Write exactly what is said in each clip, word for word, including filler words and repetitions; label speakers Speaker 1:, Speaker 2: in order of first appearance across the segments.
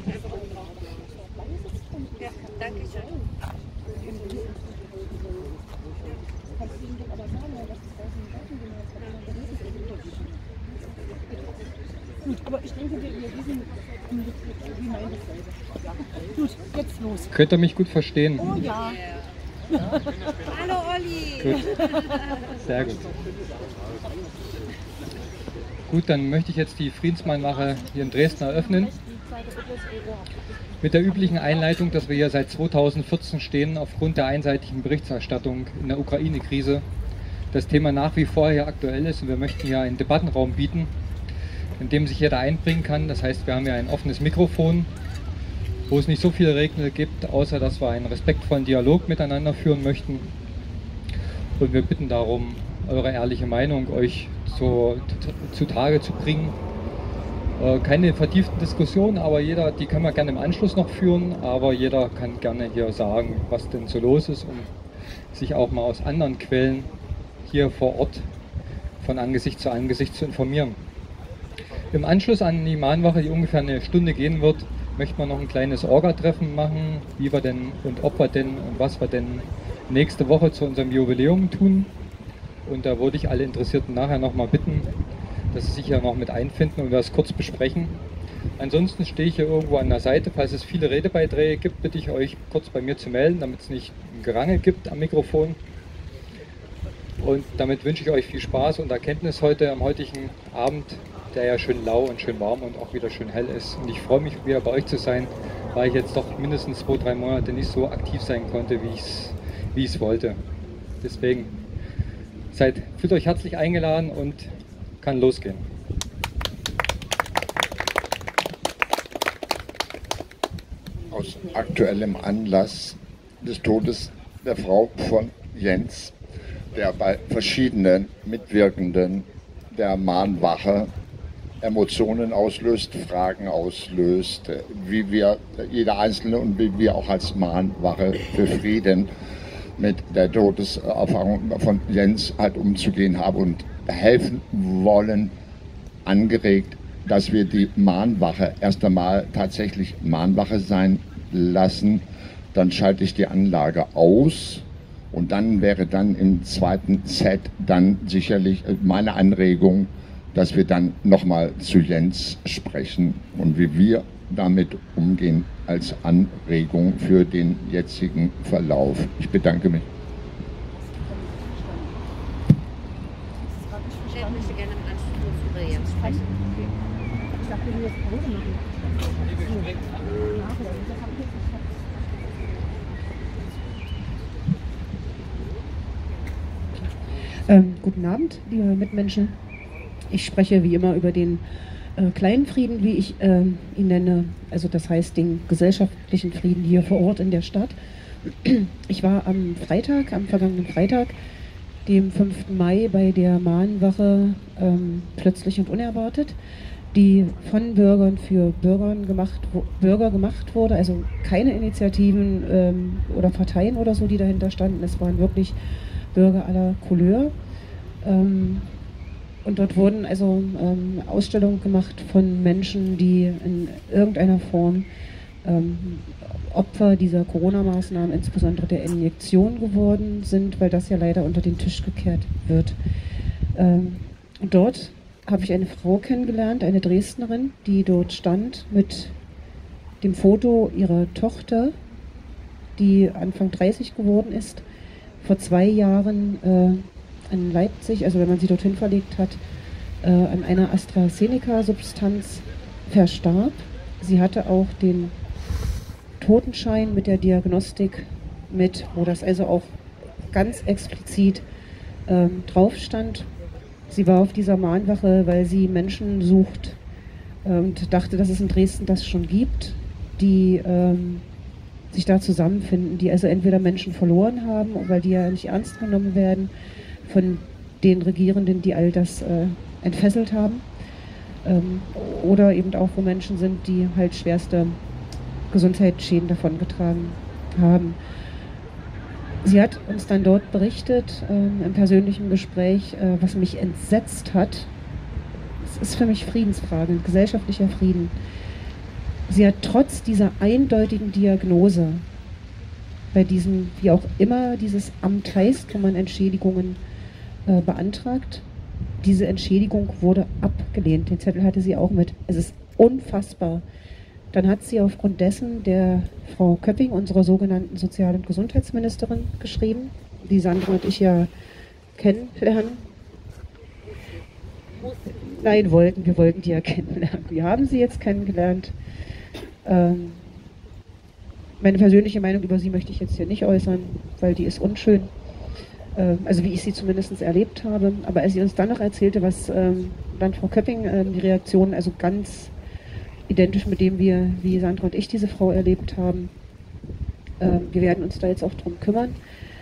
Speaker 1: Ja, danke schön.
Speaker 2: Aber ich denke, wir wissen, wie meint das selber. Gut, jetzt los.
Speaker 3: Könnt ihr mich gut verstehen?
Speaker 2: Oh ja.
Speaker 1: Hallo Olli.
Speaker 3: Gut. Sehr gut. Gut, dann möchte ich jetzt die Friedensmahnwache hier in Dresden eröffnen. Mit der üblichen Einleitung, dass wir hier seit zweitausendvierzehn stehen, aufgrund der einseitigen Berichterstattung in der Ukraine-Krise. Das Thema nach wie vor hier aktuell ist und wir möchten hier einen Debattenraum bieten, in dem sich jeder einbringen kann. Das heißt, wir haben ja ein offenes Mikrofon, wo es nicht so viele Regeln gibt, außer dass wir einen respektvollen Dialog miteinander führen möchten. Und wir bitten darum, eure ehrliche Meinung euch zu, zutage zu bringen. Äh, keine vertieften Diskussionen, aber jeder, die können wir gerne im Anschluss noch führen, aber jeder kann gerne hier sagen, was denn so los ist, um sich auch mal aus anderen Quellen hier vor Ort von Angesicht zu Angesicht zu informieren. Im Anschluss an die Mahnwache, die ungefähr eine Stunde gehen wird, möchten wir noch ein kleines Orga-Treffen machen, wie wir denn und ob wir denn und was wir denn nächste Woche zu unserem Jubiläum tun. Und da würde ich alle Interessierten nachher nochmal bitten, dass sie sich ja noch mit einfinden und wir das kurz besprechen. Ansonsten stehe ich hier irgendwo an der Seite. Falls es viele Redebeiträge gibt, bitte ich euch kurz bei mir zu melden, damit es nicht ein Gerangel gibt am Mikrofon. Und damit wünsche ich euch viel Spaß und Erkenntnis heute am heutigen Abend, der ja schön lau und schön warm und auch wieder schön hell ist. Und ich freue mich, wieder bei euch zu sein, weil ich jetzt doch mindestens zwei, drei Monate nicht so aktiv sein konnte, wie ich es wie ich's wollte. Deswegen seid, fühlt euch herzlich eingeladen und kann losgehen.
Speaker 4: Aus aktuellem Anlass des Todes der Frau von Jens, der bei verschiedenen Mitwirkenden der Mahnwache Emotionen auslöst, Fragen auslöst, wie wir, jeder Einzelne und wie wir auch als Mahnwache für Frieden mit der Todeserfahrung von Jens halt umzugehen haben und helfen wollen, angeregt, dass wir die Mahnwache erst einmal tatsächlich Mahnwache sein lassen. Dann schalte ich die Anlage aus. Und dann wäre dann im zweiten Set dann sicherlich meine Anregung, dass wir dann nochmal zu Jens sprechen und wie wir damit umgehen als Anregung für den jetzigen Verlauf. Ich bedanke mich.
Speaker 1: Ich möchte gerne im Anschluss über Jens sprechen.
Speaker 2: Ich dachte, wir jetzt Pause machen. Ähm, guten Abend, liebe Mitmenschen. Ich spreche wie immer über den äh, kleinen Frieden, wie ich äh, ihn nenne, also das heißt den gesellschaftlichen Frieden hier vor Ort in der Stadt. Ich war am Freitag, am vergangenen Freitag, dem fünften Mai, bei der Mahnwache ähm, plötzlich und unerwartet, die von Bürgern für Bürgern gemacht, wo, Bürger gemacht wurde, also keine Initiativen ähm, oder Parteien oder so, die dahinter standen. Es waren wirklich Bürger aller Couleur. Ähm, und dort wurden also ähm, Ausstellungen gemacht von Menschen, die in irgendeiner Form ähm, Opfer dieser Corona-Maßnahmen, insbesondere der Injektion geworden sind, weil das ja leider unter den Tisch gekehrt wird. Ähm, und dort habe ich eine Frau kennengelernt, eine Dresdnerin, die dort stand mit dem Foto ihrer Tochter, die Anfang dreißig geworden ist, vor zwei Jahren äh, in Leipzig, also wenn man sie dorthin verlegt hat, äh, an einer AstraZeneca-Substanz verstarb. Sie hatte auch den Totenschein mit der Diagnostik mit, wo das also auch ganz explizit ähm, drauf stand. Sie war auf dieser Mahnwache, weil sie Menschen sucht und dachte, dass es in Dresden das schon gibt, die ähm, sich da zusammenfinden, die also entweder Menschen verloren haben, weil die ja nicht ernst genommen werden von den Regierenden, die all das äh, entfesselt haben, ähm, oder eben auch, wo Menschen sind, die halt schwerste Gesundheitsschäden davongetragen haben. Sie hat uns dann dort berichtet, ähm, im persönlichen Gespräch, äh, was mich entsetzt hat. Es ist für mich Friedensfrage, gesellschaftlicher Frieden. sie hat trotz dieser eindeutigen Diagnose, bei diesem, wie auch immer dieses Amt heißt, wo man Entschädigungen äh, beantragt, diese Entschädigung wurde abgelehnt. Den Zettel hatte sie auch mit. Es ist unfassbar. Dann hat sie aufgrund dessen der Frau Köpping, unserer sogenannten Sozial- und Gesundheitsministerin, geschrieben, die Sandra und ich ja kennenlernen. Nein, wollten, wir wollten die ja kennenlernen. Wir haben sie jetzt kennengelernt. Ähm, meine persönliche Meinung über sie möchte ich jetzt hier nicht äußern, weil die ist unschön. Ähm, also wie ich sie zumindest erlebt habe. Aber als sie uns dann noch erzählte, was ähm, dann Frau Köpping, ähm, die Reaktion, also ganz identisch mit dem, wir, wie Sandra und ich diese Frau erlebt haben. Ähm, wir werden uns da jetzt auch drum kümmern.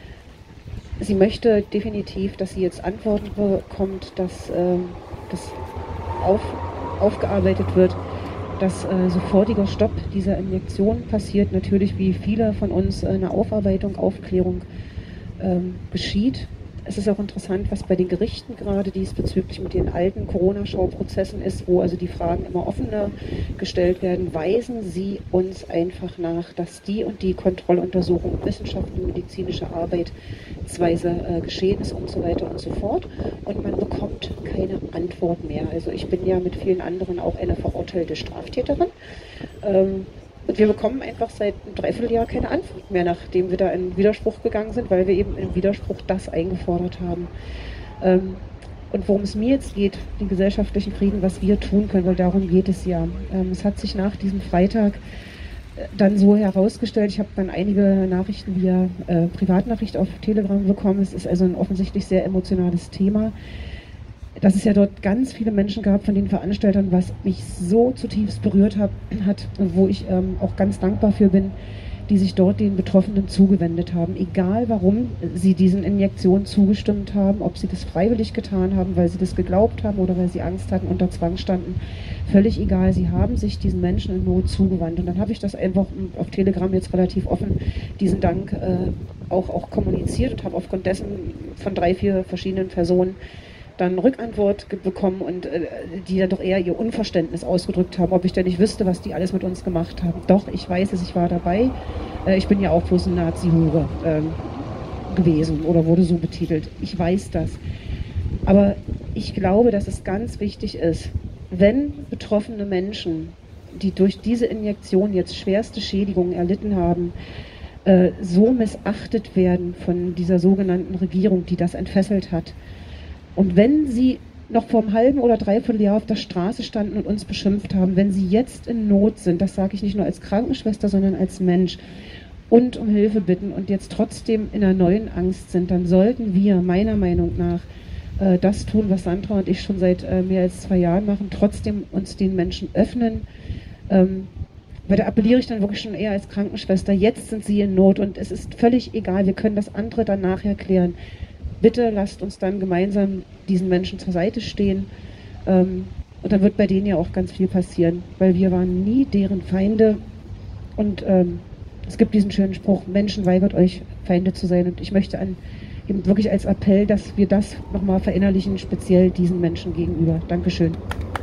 Speaker 2: Sie möchte definitiv, dass sie jetzt Antworten bekommt, dass ähm, das auf, aufgearbeitet wird, dass äh, sofortiger Stopp dieser Injektion passiert. Natürlich, wie viele von uns, äh, eine Aufarbeitung, Aufklärung ähm, geschieht. Es ist auch interessant, was bei den Gerichten gerade diesbezüglich mit den alten Corona-Schauprozessen ist, wo also die Fragen immer offener gestellt werden. Weisen Sie uns einfach nach, dass die und die Kontrolluntersuchung, Wissenschaft und medizinische Arbeitsweise äh, geschehen ist und so weiter und so fort. Und man bekommt keine Antwort mehr. Also ich bin ja mit vielen anderen auch eine verurteilte Straftäterin. Ähm, Und wir bekommen einfach seit einem Dreivierteljahr keine Antwort mehr, nachdem wir da in Widerspruch gegangen sind, weil wir eben im Widerspruch das eingefordert haben. Ähm, und worum es mir jetzt geht, den gesellschaftlichen Frieden, was wir tun können, weil darum geht es ja. Ähm, es hat sich nach diesem Freitag äh, dann so herausgestellt, ich habe dann einige Nachrichten via äh, Privatnachricht auf Telegram bekommen, es ist also ein offensichtlich sehr emotionales Thema, dass es ja dort ganz viele Menschen gab von den Veranstaltern, was mich so zutiefst berührt hat, hat und wo ich ähm, auch ganz dankbar für bin, die sich dort den Betroffenen zugewendet haben. Egal warum sie diesen Injektionen zugestimmt haben, ob sie das freiwillig getan haben, weil sie das geglaubt haben oder weil sie Angst hatten, unter Zwang standen, völlig egal. Sie haben sich diesen Menschen in Not zugewandt. Und dann habe ich das einfach auf Telegram jetzt relativ offen, diesen Dank äh, auch, auch kommuniziert und habe aufgrund dessen von drei, vier verschiedenen Personen dann Rückantwort bekommen und äh, die dann doch eher ihr Unverständnis ausgedrückt haben, ob ich denn nicht wüsste, was die alles mit uns gemacht haben. Doch, ich weiß es, ich war dabei. Äh, ich bin ja auch bloß eine Nazi-Hure äh, gewesen oder wurde so betitelt. Ich weiß das. Aber ich glaube, dass es ganz wichtig ist, wenn betroffene Menschen, die durch diese Injektion jetzt schwerste Schädigungen erlitten haben, äh, so missachtet werden von dieser sogenannten Regierung, die das entfesselt hat, und wenn sie noch vor einem halben oder dreiviertel Jahr auf der Straße standen und uns beschimpft haben, wenn sie jetzt in Not sind, das sage ich nicht nur als Krankenschwester, sondern als Mensch, und um Hilfe bitten und jetzt trotzdem in einer neuen Angst sind, dann sollten wir meiner Meinung nach äh, das tun, was Sandra und ich schon seit äh, mehr als zwei Jahren machen, trotzdem uns den Menschen öffnen. Ähm, weil da appelliere ich dann wirklich schon eher als Krankenschwester, jetzt sind sie in Not und es ist völlig egal, wir können das andere dann nachher klären. Bitte lasst uns dann gemeinsam diesen Menschen zur Seite stehen. Ähm, und dann wird bei denen ja auch ganz viel passieren, weil wir waren nie deren Feinde. Und ähm, es gibt diesen schönen Spruch, Menschen weigert euch, Feinde zu sein. Und ich möchte an, eben wirklich als Appell, dass wir das nochmal verinnerlichen, speziell diesen Menschen gegenüber. Dankeschön.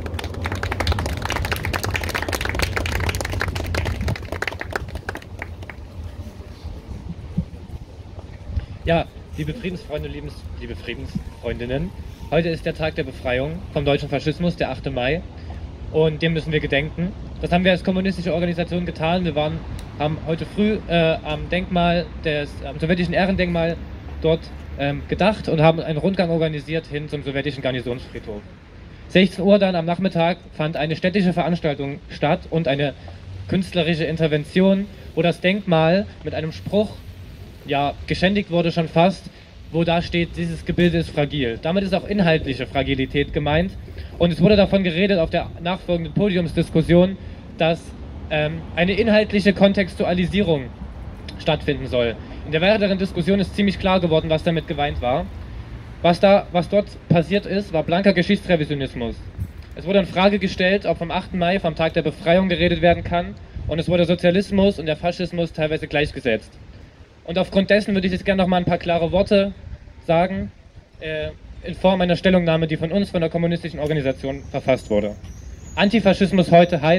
Speaker 5: Ja, liebe Friedensfreunde, liebes, liebe Friedensfreundinnen, heute ist der Tag der Befreiung vom deutschen Faschismus, der achte Mai, und dem müssen wir gedenken. Das haben wir als kommunistische Organisation getan. Wir waren, haben heute früh äh, am Denkmal, des, am sowjetischen Ehrendenkmal dort ähm, gedacht und haben einen Rundgang organisiert hin zum sowjetischen Garnisonsfriedhof. sechzehn Uhr dann am Nachmittag fand eine städtische Veranstaltung statt und eine künstlerische Intervention, wo das Denkmal mit einem Spruch ja, geschändigt wurde schon fast, wo da steht, dieses Gebilde ist fragil. Damit ist auch inhaltliche Fragilität gemeint. Und es wurde davon geredet auf der nachfolgenden Podiumsdiskussion, dass ähm, eine inhaltliche Kontextualisierung stattfinden soll. In der weiteren Diskussion ist ziemlich klar geworden, was damit gemeint war. Was, da, was dort passiert ist, war blanker Geschichtsrevisionismus. Es wurde in Frage gestellt, ob vom achten Mai, vom Tag der Befreiung, geredet werden kann. Und es wurde Sozialismus und der Faschismus teilweise gleichgesetzt. Und aufgrund dessen würde ich jetzt gerne noch mal ein paar klare Worte sagen, äh, in Form einer Stellungnahme, die von uns, von der kommunistischen Organisation, verfasst wurde. Antifaschismus heute heißt,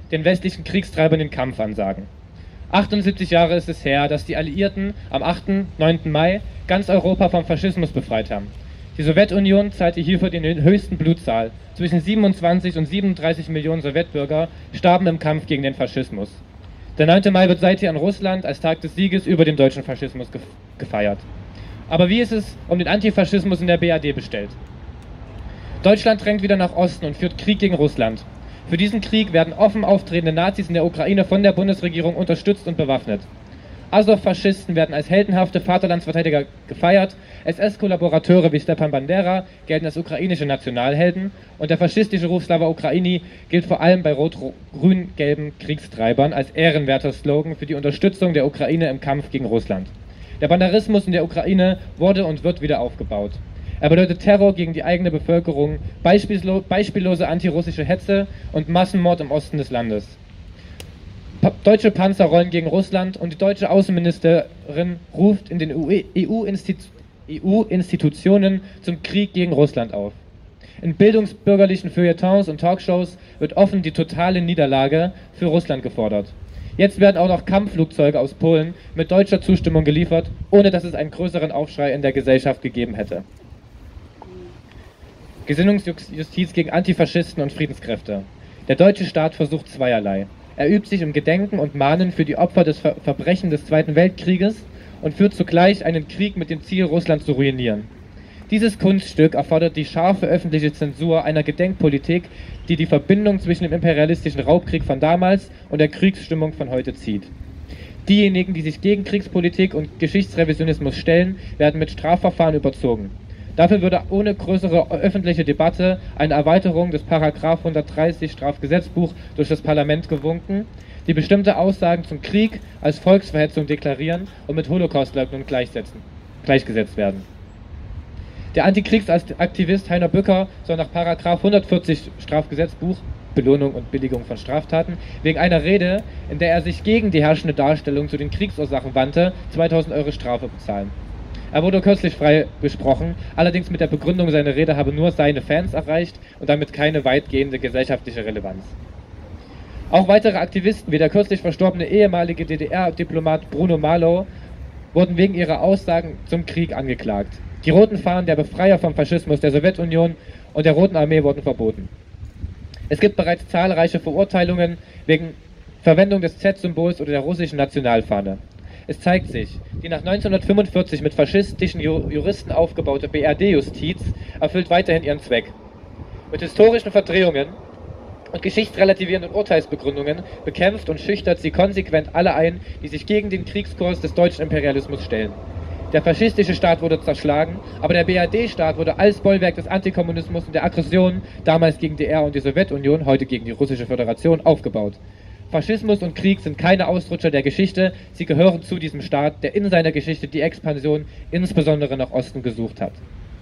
Speaker 5: den westlichen Kriegstreibern den Kampf ansagen. achtundsiebzig Jahre ist es her, dass die Alliierten am achten, neunten Mai ganz Europa vom Faschismus befreit haben. Die Sowjetunion zahlte hierfür den höchsten Blutzahl. Zwischen siebenundzwanzig und siebenunddreißig Millionen Sowjetbürger starben im Kampf gegen den Faschismus. Der neunte Mai wird seither in Russland als Tag des Sieges über den deutschen Faschismus gefeiert. Aber wie ist es um den Antifaschismus in der B R D bestellt? Deutschland drängt wieder nach Osten und führt Krieg gegen Russland. Für diesen Krieg werden offen auftretende Nazis in der Ukraine von der Bundesregierung unterstützt und bewaffnet. Azov-Faschisten werden als heldenhafte Vaterlandsverteidiger gefeiert, S S-Kollaborateure wie Stepan Bandera gelten als ukrainische Nationalhelden und der faschistische Ruf Slava Ukraini gilt vor allem bei rot-grün-gelben Kriegstreibern als ehrenwerter Slogan für die Unterstützung der Ukraine im Kampf gegen Russland. Der Banderismus in der Ukraine wurde und wird wieder aufgebaut. Er bedeutet Terror gegen die eigene Bevölkerung, beispiello- beispiellose antirussische Hetze und Massenmord im Osten des Landes. Pa- deutsche Panzer rollen gegen Russland und die deutsche Außenministerin ruft in den E U-Institutionen zum Krieg gegen Russland auf. In bildungsbürgerlichen Feuilletons und Talkshows wird offen die totale Niederlage für Russland gefordert. Jetzt werden auch noch Kampfflugzeuge aus Polen mit deutscher Zustimmung geliefert, ohne dass es einen größeren Aufschrei in der Gesellschaft gegeben hätte. Gesinnungsjustiz gegen Antifaschisten und Friedenskräfte. Der deutsche Staat versucht zweierlei. Er übt sich im Gedenken und Mahnen für die Opfer des Ver- Verbrechen des Zweiten Weltkrieges und führt zugleich einen Krieg mit dem Ziel, Russland zu ruinieren. Dieses Kunststück erfordert die scharfe öffentliche Zensur einer Gedenkpolitik, die die Verbindung zwischen dem imperialistischen Raubkrieg von damals und der Kriegsstimmung von heute zieht. Diejenigen, die sich gegen Kriegspolitik und Geschichtsrevisionismus stellen, werden mit Strafverfahren überzogen. Dafür würde ohne größere öffentliche Debatte eine Erweiterung des Paragraph hundertdreißig Strafgesetzbuch durch das Parlament gewunken, die bestimmte Aussagen zum Krieg als Volksverhetzung deklarieren und mit Holocaustleugnung gleichsetzen, gleichgesetzt werden. Der Antikriegsaktivist Heiner Bücker soll nach Paragraph hundertvierzig Strafgesetzbuch, Belohnung und Billigung von Straftaten, wegen einer Rede, in der er sich gegen die herrschende Darstellung zu den Kriegsursachen wandte, zweitausend Euro Strafe bezahlen. Er wurde kürzlich freigesprochen, allerdings mit der Begründung, seine Rede habe nur seine Fans erreicht und damit keine weitgehende gesellschaftliche Relevanz. Auch weitere Aktivisten, wie der kürzlich verstorbene ehemalige D D R-Diplomat Bruno Malow, wurden wegen ihrer Aussagen zum Krieg angeklagt. Die roten Fahnen der Befreier vom Faschismus der Sowjetunion und der Roten Armee wurden verboten. Es gibt bereits zahlreiche Verurteilungen wegen Verwendung des Z-Symbols oder der russischen Nationalfahne. Es zeigt sich, die nach neunzehnhundertfünfundvierzig mit faschistischen Juristen aufgebaute B R D-Justiz erfüllt weiterhin ihren Zweck. Mit historischen Verdrehungen und geschichtsrelativierenden Urteilsbegründungen bekämpft und schüchtert sie konsequent alle ein, die sich gegen den Kriegskurs des deutschen Imperialismus stellen. Der faschistische Staat wurde zerschlagen, aber der B R D-Staat wurde als Bollwerk des Antikommunismus und der Aggression, damals gegen D D R und die Sowjetunion, heute gegen die Russische Föderation, aufgebaut. Faschismus und Krieg sind keine Ausrutscher der Geschichte, sie gehören zu diesem Staat, der in seiner Geschichte die Expansion insbesondere nach Osten gesucht hat.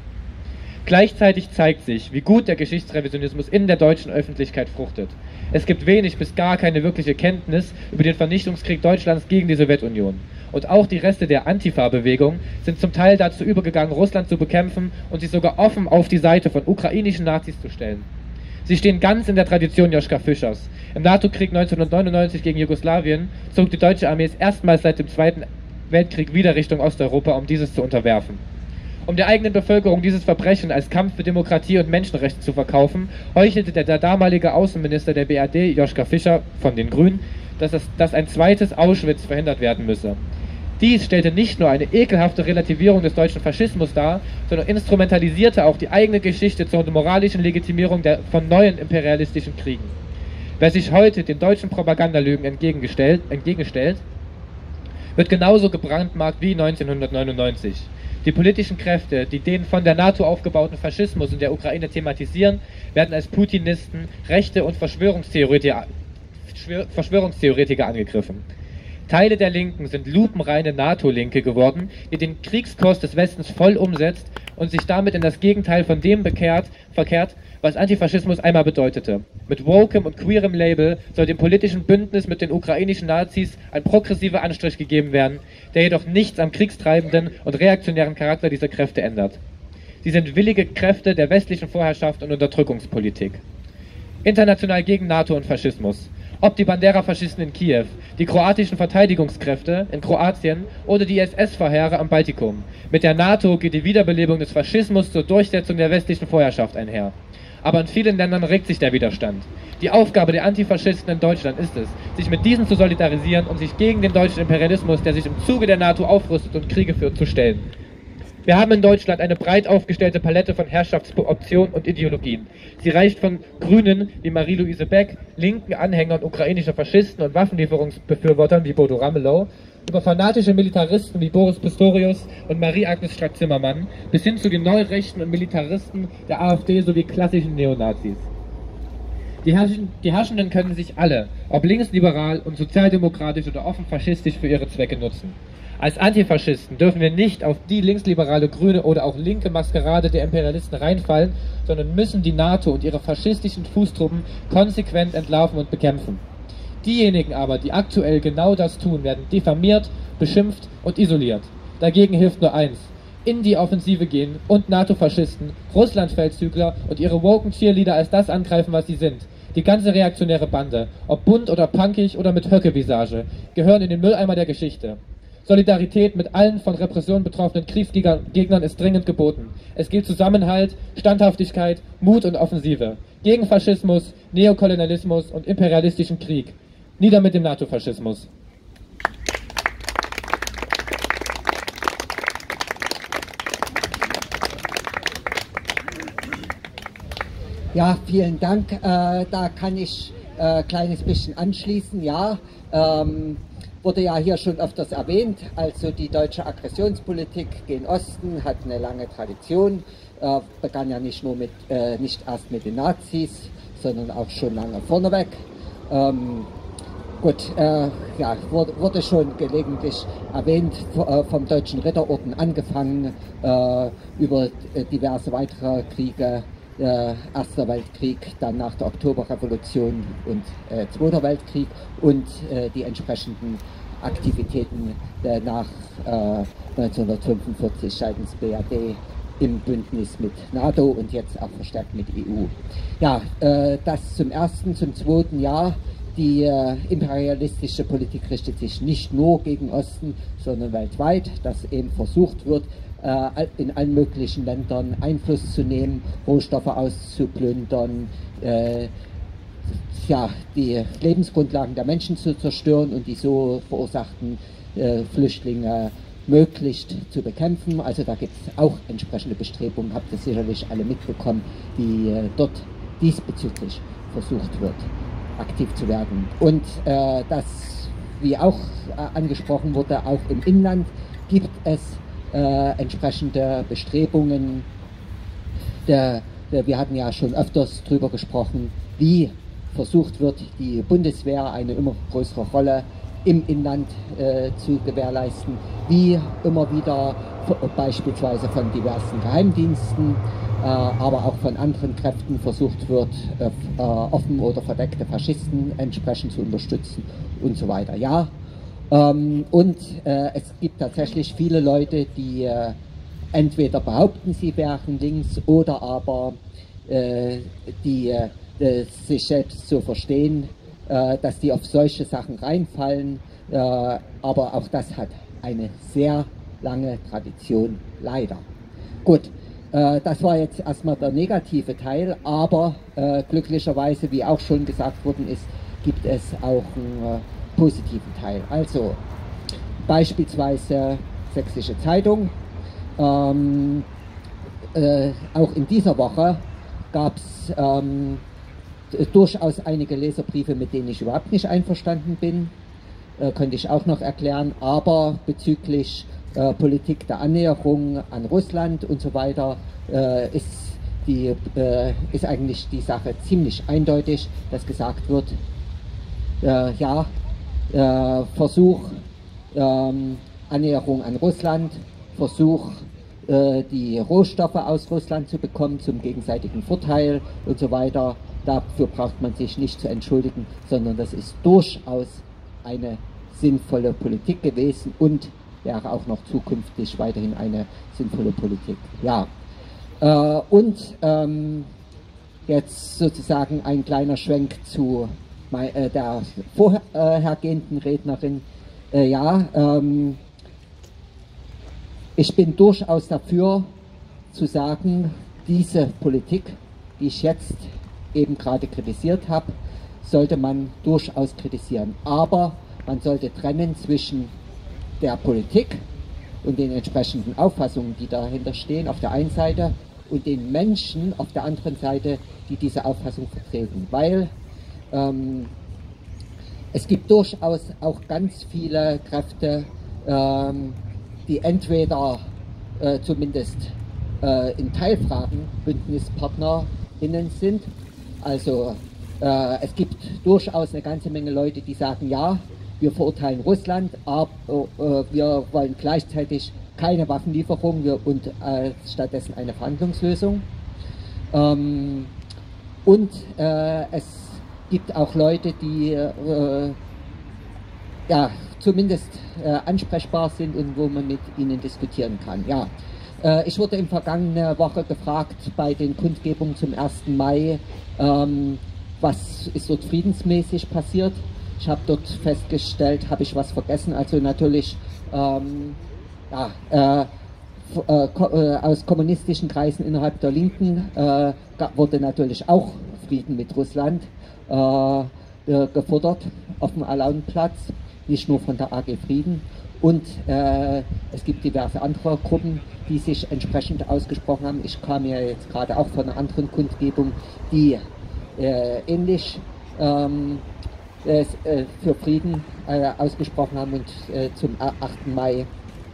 Speaker 5: Gleichzeitig zeigt sich, wie gut der Geschichtsrevisionismus in der deutschen Öffentlichkeit fruchtet. Es gibt wenig bis gar keine wirkliche Kenntnis über den Vernichtungskrieg Deutschlands gegen die Sowjetunion. Und auch die Reste der Antifa-Bewegung sind zum Teil dazu übergegangen, Russland zu bekämpfen und sich sogar offen auf die Seite von ukrainischen Nazis zu stellen. Sie stehen ganz in der Tradition Joschka Fischers. Im NATO-Krieg neunzehnhundertneunundneunzig gegen Jugoslawien zog die deutsche Armee es erstmals seit dem Zweiten Weltkrieg wieder Richtung Osteuropa, um dieses zu unterwerfen. Um der eigenen Bevölkerung dieses Verbrechen als Kampf für Demokratie und Menschenrechte zu verkaufen, heuchelte der, der damalige Außenminister der B R D, Joschka Fischer von den Grünen, dass, das, dass ein zweites Auschwitz verhindert werden müsse. Dies stellte nicht nur eine ekelhafte Relativierung des deutschen Faschismus dar, sondern instrumentalisierte auch die eigene Geschichte zur moralischen Legitimierung der, von neuen imperialistischen Kriegen. Wer sich heute den deutschen Propagandalügen entgegengestellt, entgegenstellt, wird genauso gebrandmarkt wie neunzehnhundertneunundneunzig. Die politischen Kräfte, die den von der NATO aufgebauten Faschismus in der Ukraine thematisieren, werden als Putinisten, Rechte und Verschwörungstheoretiker, Verschwörungstheoretiker angegriffen. Teile der Linken sind lupenreine NATO-Linke geworden, die den Kriegskurs des Westens voll umsetzt und sich damit in das Gegenteil von dem bekehrt, verkehrt, was Antifaschismus einmal bedeutete. Mit wokem und queerem Label soll dem politischen Bündnis mit den ukrainischen Nazis ein progressiver Anstrich gegeben werden, der jedoch nichts am kriegstreibenden und reaktionären Charakter dieser Kräfte ändert. Sie sind willige Kräfte der westlichen Vorherrschaft und Unterdrückungspolitik. International gegen NATO und Faschismus. Ob die Bandera-Faschisten in Kiew, die kroatischen Verteidigungskräfte in Kroatien oder die S S-Verheere am Baltikum. Mit der NATO geht die Wiederbelebung des Faschismus zur Durchsetzung der westlichen Vorherrschaft einher. Aber in vielen Ländern regt sich der Widerstand. Die Aufgabe der Antifaschisten in Deutschland ist es, sich mit diesen zu solidarisieren und sich gegen den deutschen Imperialismus, der sich im Zuge der NATO aufrüstet und Kriege führt, zu stellen. Wir haben in Deutschland eine breit aufgestellte Palette von Herrschaftsoptionen und Ideologien. Sie reicht von Grünen wie Marie-Louise Beck, linken Anhängern ukrainischer Faschisten und Waffenlieferungsbefürwortern wie Bodo Ramelow, über fanatische Militaristen wie Boris Pistorius und Marie-Agnes Strack-Zimmermann bis hin zu den Neurechten und Militaristen der AfD sowie klassischen Neonazis. Die, Herrschen, die Herrschenden können sich alle, ob linksliberal und sozialdemokratisch oder offen faschistisch, für ihre Zwecke nutzen. Als Antifaschisten dürfen wir nicht auf die linksliberale, grüne oder auch linke Maskerade der Imperialisten reinfallen, sondern müssen die NATO und ihre faschistischen Fußtruppen konsequent entlarven und bekämpfen. Diejenigen aber, die aktuell genau das tun, werden diffamiert, beschimpft und isoliert. Dagegen hilft nur eins: in die Offensive gehen und NATO-Faschisten, Russland-Feldzügler und ihre woken Cheerleader als das angreifen, was sie sind. Die ganze reaktionäre Bande, ob bunt oder punkig oder mit Höcke-Visage, gehören in den Mülleimer der Geschichte. Solidarität mit allen von Repression betroffenen Kriegsgegnern ist dringend geboten. Es gilt Zusammenhalt, Standhaftigkeit, Mut und Offensive. Gegen Faschismus, Neokolonialismus und imperialistischen Krieg. Nieder mit dem NATO-Faschismus.
Speaker 6: Ja, vielen Dank. Äh, da kann ich ein äh, kleines bisschen anschließen. Ja, ähm, wurde ja hier schon öfters erwähnt. Also die deutsche Aggressionspolitik gegen Osten hat eine lange Tradition. Äh, begann ja nicht nur mit, äh, nicht erst mit den Nazis, sondern auch schon lange vorneweg. Ähm, gut, äh, ja, wurde, wurde schon gelegentlich erwähnt, äh, vom Deutschen Ritterorden angefangen, äh, über äh, diverse weitere Kriege. Äh, Erster Weltkrieg, dann nach der Oktoberrevolution und äh, Zweiter Weltkrieg und äh, die entsprechenden Aktivitäten äh, nach äh, neunzehnhundertfünfundvierzig seitens B R D im Bündnis mit NATO und jetzt auch verstärkt mit E U. Ja, äh, das zum ersten, zum zweiten Jahr. Die äh, imperialistische Politik richtet sich nicht nur gegen Osten, sondern weltweit, dass eben versucht wird, in allen möglichen Ländern Einfluss zu nehmen, Rohstoffe auszuplündern, äh, ja, die Lebensgrundlagen der Menschen zu zerstören und die so verursachten äh, Flüchtlinge möglichst zu bekämpfen. Also da gibt es auch entsprechende Bestrebungen, habt ihr sicherlich alle mitbekommen, wie äh, dort diesbezüglich versucht wird, aktiv zu werden. Und äh, das, wie auch äh, angesprochen wurde, auch im Inland gibt es Äh, entsprechende Bestrebungen. Der, der, wir hatten ja schon öfters darüber gesprochen, wie versucht wird, die Bundeswehr eine immer größere Rolle im Inland äh, zu gewährleisten, wie immer wieder beispielsweise von diversen Geheimdiensten, äh, aber auch von anderen Kräften versucht wird, äh, offen oder verdeckte Faschisten entsprechend zu unterstützen und so weiter. Ja, Ähm, und äh, es gibt tatsächlich viele Leute, die äh, entweder behaupten, sie wären links oder aber äh, die äh, sich selbst so verstehen, äh, dass die auf solche Sachen reinfallen. Äh, aber auch das hat eine sehr lange Tradition, leider. Gut, äh, das war jetzt erstmal der negative Teil, aber äh, glücklicherweise, wie auch schon gesagt worden ist, gibt es auch ein äh, positiven Teil. Also beispielsweise Sächsische Zeitung. Ähm, äh, auch in dieser Woche gab es ähm, durchaus einige Leserbriefe, mit denen ich überhaupt nicht einverstanden bin. Äh, könnte ich auch noch erklären. Aber bezüglich äh, Politik der Annäherung an Russland und so weiter äh, ist, die, äh, ist eigentlich die Sache ziemlich eindeutig, dass gesagt wird, äh, ja, Äh, Versuch ähm, Annäherung an Russland, Versuch äh, die Rohstoffe aus Russland zu bekommen zum gegenseitigen Vorteil und so weiter. Dafür braucht man sich nicht zu entschuldigen, sondern das ist durchaus eine sinnvolle Politik gewesen und wäre auch noch zukünftig weiterhin eine sinnvolle Politik. Ja, äh, und ähm, jetzt sozusagen ein kleiner Schwenk zu äh, der vorhergehenden Rednerin. Äh, ja, ähm, ich bin durchaus dafür zu sagen, diese Politik, die ich jetzt eben gerade kritisiert habe, sollte man durchaus kritisieren. Aber man sollte trennen zwischen der Politik und den entsprechenden Auffassungen, die dahinter stehen, auf der einen Seite, und den Menschen auf der anderen Seite, die diese Auffassung vertreten. Weil ähm, es gibt durchaus auch ganz viele Kräfte, ähm, die entweder äh, zumindest äh, in Teilfragen BündnispartnerInnen sind. Also äh, es gibt durchaus eine ganze Menge Leute, die sagen, ja, wir verurteilen Russland, aber äh, wir wollen gleichzeitig keine Waffenlieferung wir, und äh, stattdessen eine Verhandlungslösung. Ähm, und äh, es gibt auch Leute, die äh, ja, zumindest äh, ansprechbar sind und wo man mit ihnen diskutieren kann. Ja. Äh, ich wurde in vergangene Woche gefragt bei den Kundgebungen zum ersten Mai, ähm, was ist dort friedensmäßig passiert. Ich habe dort festgestellt, habe ich was vergessen, also natürlich ähm, ja, äh, äh, ko äh, aus kommunistischen Kreisen innerhalb der Linken äh, wurde natürlich auch Frieden mit Russland äh, äh, gefordert auf dem Alaunplatz, nicht nur von der A G Frieden. Und äh, es gibt diverse andere Gruppen, die sich entsprechend ausgesprochen haben. Ich kam ja jetzt gerade auch von einer anderen Kundgebung, die äh, ähnlich ähm, äh, für Frieden äh, ausgesprochen haben und äh, zum achten Mai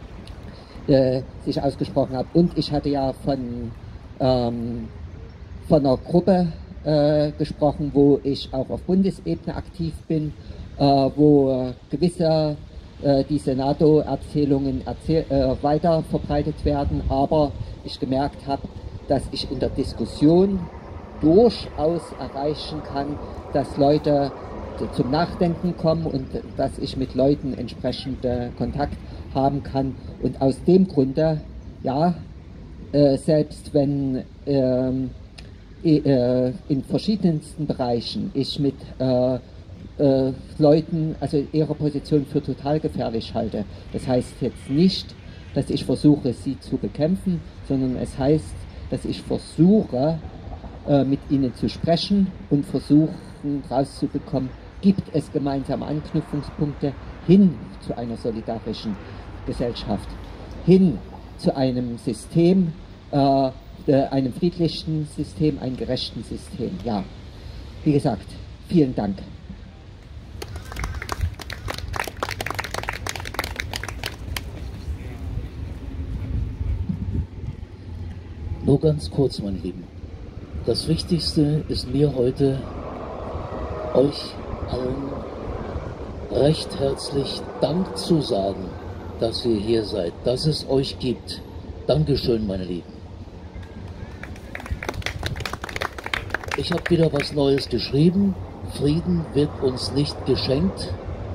Speaker 6: äh, sich ausgesprochen haben. Und ich hatte ja von, ähm, von einer Gruppe äh, gesprochen, wo ich auch auf Bundesebene aktiv bin, äh, wo äh, gewisse äh, diese NATO-Erzählungen erzähl äh, weiter verbreitet werden, aber ich gemerkt habe, dass ich in der Diskussion durchaus erreichen kann, dass Leute zum Nachdenken kommen und dass ich mit Leuten entsprechend äh, Kontakt haben kann. Und aus dem Grunde, ja, äh, selbst wenn ähm, äh, in verschiedensten Bereichen ich mit äh, äh, Leuten, also ihre Position für total gefährlich halte, das heißt jetzt nicht, dass ich versuche, sie zu bekämpfen, sondern es heißt, dass ich versuche, äh, mit ihnen zu sprechen und versuchen rauszubekommen, gibt es gemeinsame Anknüpfungspunkte hin zu einer solidarischen Gesellschaft, hin zu einem System, äh, einem friedlichen System, einem gerechten System. Ja, wie gesagt, vielen Dank.
Speaker 7: Nur ganz kurz, meine Lieben. Das Wichtigste ist mir heute, euch allen recht herzlich Dank zu sagen, dass ihr hier seid, dass es euch gibt. Dankeschön, meine Lieben. Ich habe wieder was Neues geschrieben. Frieden wird uns nicht geschenkt.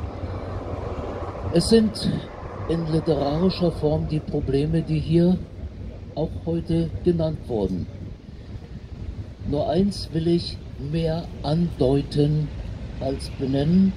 Speaker 7: Es sind in literarischer Form die Probleme, die hier auch heute genannt wurden. Nur eins will ich mehr andeuten als benennen.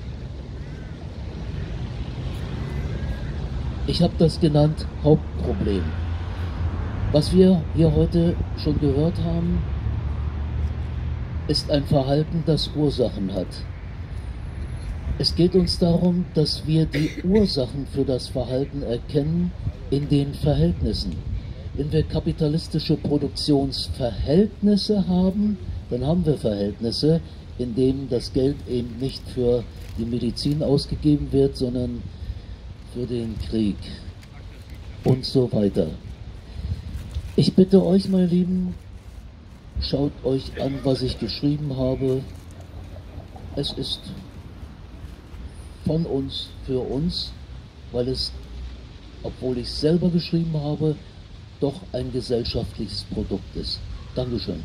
Speaker 7: Ich habe das genannt Hauptproblem. Was wir hier heute schon gehört haben, ist ein Verhalten, das Ursachen hat. Es geht uns darum, dass wir die Ursachen für das Verhalten erkennen in den Verhältnissen. Wenn wir kapitalistische Produktionsverhältnisse haben, dann haben wir Verhältnisse, in denen das Geld eben nicht für die Medizin ausgegeben wird, sondern für den Krieg und so weiter. Ich bitte euch, meine Lieben, schaut euch an, was ich geschrieben habe. Es ist von uns, für uns, weil es, obwohl ich es selber geschrieben habe, doch ein gesellschaftliches Produkt ist. Dankeschön.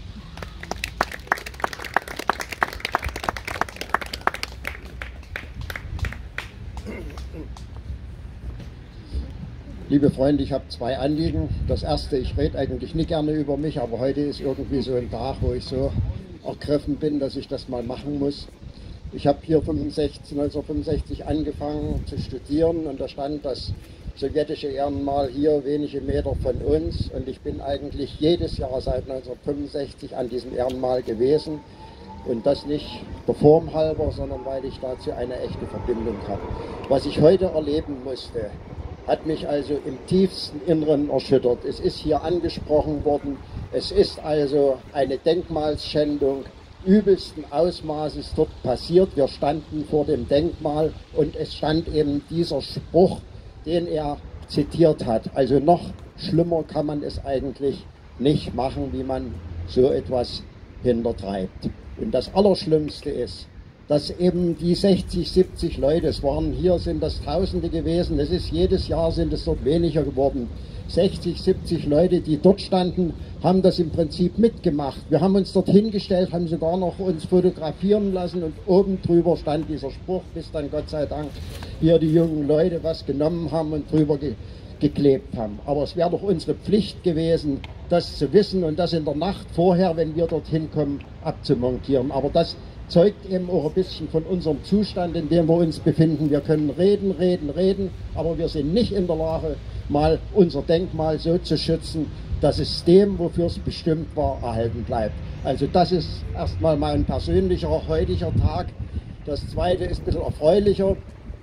Speaker 8: Liebe Freunde, ich habe zwei Anliegen. Das erste, ich rede eigentlich nicht gerne über mich, aber heute ist irgendwie so ein Tag, wo ich so ergriffen bin, dass ich das mal machen muss. Ich habe hier neunzehnhundertfünfundsechzig angefangen zu studieren und da stand das sowjetische Ehrenmal hier wenige Meter von uns und ich bin eigentlich jedes Jahr seit neunzehnhundertfünfundsechzig an diesem Ehrenmal gewesen und das nicht der Form halber, sondern weil ich dazu eine echte Verbindung habe. Was ich heute erleben musste, hat mich also im tiefsten Inneren erschüttert. Es ist hier angesprochen worden, es ist also eine Denkmalsschändung übelsten Ausmaßes dort passiert. Wir standen vor dem Denkmal und es stand eben dieser Spruch, den er zitiert hat. Also noch schlimmer kann man es eigentlich nicht machen, wie man so etwas hintertreibt. Und das Allerschlimmste ist, dass eben die sechzig, siebzig Leute, es waren hier, sind das Tausende gewesen, es ist jedes Jahr sind es dort weniger geworden, sechzig, siebzig Leute, die dort standen, haben das im Prinzip mitgemacht. Wir haben uns dort hingestellt, haben sogar noch uns fotografieren lassen und oben drüber stand dieser Spruch, bis dann Gott sei Dank hier die jungen Leute was genommen haben und drüber ge geklebt haben. Aber es wäre doch unsere Pflicht gewesen, das zu wissen und das in der Nacht vorher, wenn wir dorthin kommen, abzumontieren. Aber das zeugt eben auch ein bisschen von unserem Zustand, in dem wir uns befinden. Wir können reden, reden, reden, aber wir sind nicht in der Lage, mal unser Denkmal so zu schützen, dass es dem, wofür es bestimmt war, erhalten bleibt. Also das ist erstmal mein persönlicher, heutiger Tag. Das zweite ist ein bisschen erfreulicher.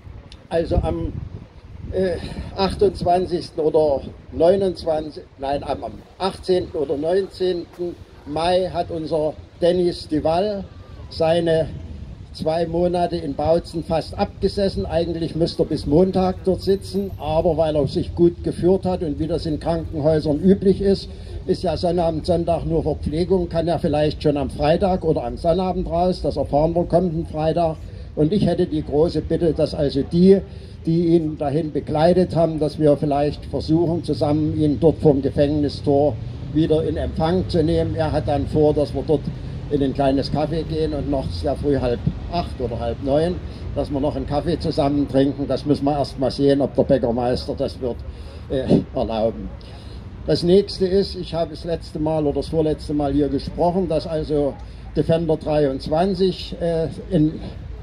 Speaker 8: Also am äh, achtundzwanzigsten oder neunundzwanzigsten, nein, am achtzehnten oder neunzehnten Mai hat unser Dennis Duval seine zwei Monate in Bautzen fast abgesessen. Eigentlich müsste er bis Montag dort sitzen, aber weil er sich gut geführt hat und wie das in Krankenhäusern üblich ist, ist ja Sonnabend, Sonntag nur Verpflegung, kann er vielleicht schon am Freitag oder am Sonnabend raus, das erfahren wir kommenden Freitag. Und ich hätte die große Bitte, dass also die, die ihn dahin begleitet haben, dass wir vielleicht versuchen, zusammen ihn dort vom Gefängnistor wieder in Empfang zu nehmen. Er hat dann vor, dass wir dort in ein kleines Café gehen und noch sehr früh halb acht oder halb neun, dass wir noch einen Kaffee zusammen trinken. Das müssen wir erst mal sehen, ob der Bäckermeister das wird äh, erlauben. Das nächste ist, ich habe das letzte Mal oder das vorletzte Mal hier gesprochen, dass also Defender dreiundzwanzig äh, in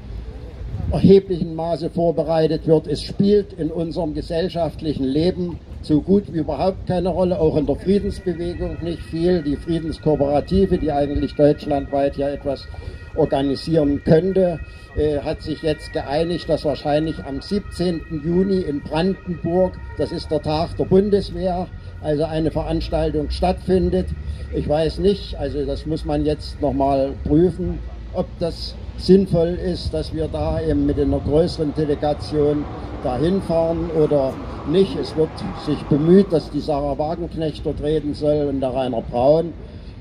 Speaker 8: erheblichem Maße vorbereitet wird. Es spielt in unserem gesellschaftlichen Leben so gut wie überhaupt keine Rolle, auch in der Friedensbewegung nicht viel. Die Friedenskooperative, die eigentlich deutschlandweit ja etwas organisieren könnte, äh, hat sich jetzt geeinigt, dass wahrscheinlich am siebzehnten Juni in Brandenburg, das ist der Tag der Bundeswehr, also eine Veranstaltung stattfindet. Ich weiß nicht, also das muss man jetzt nochmal prüfen, ob das sinnvoll ist, dass wir da eben mit einer größeren Delegation dahin fahren oder nicht. Es wird sich bemüht, dass die Sarah Wagenknecht dort reden soll und der Rainer Braun.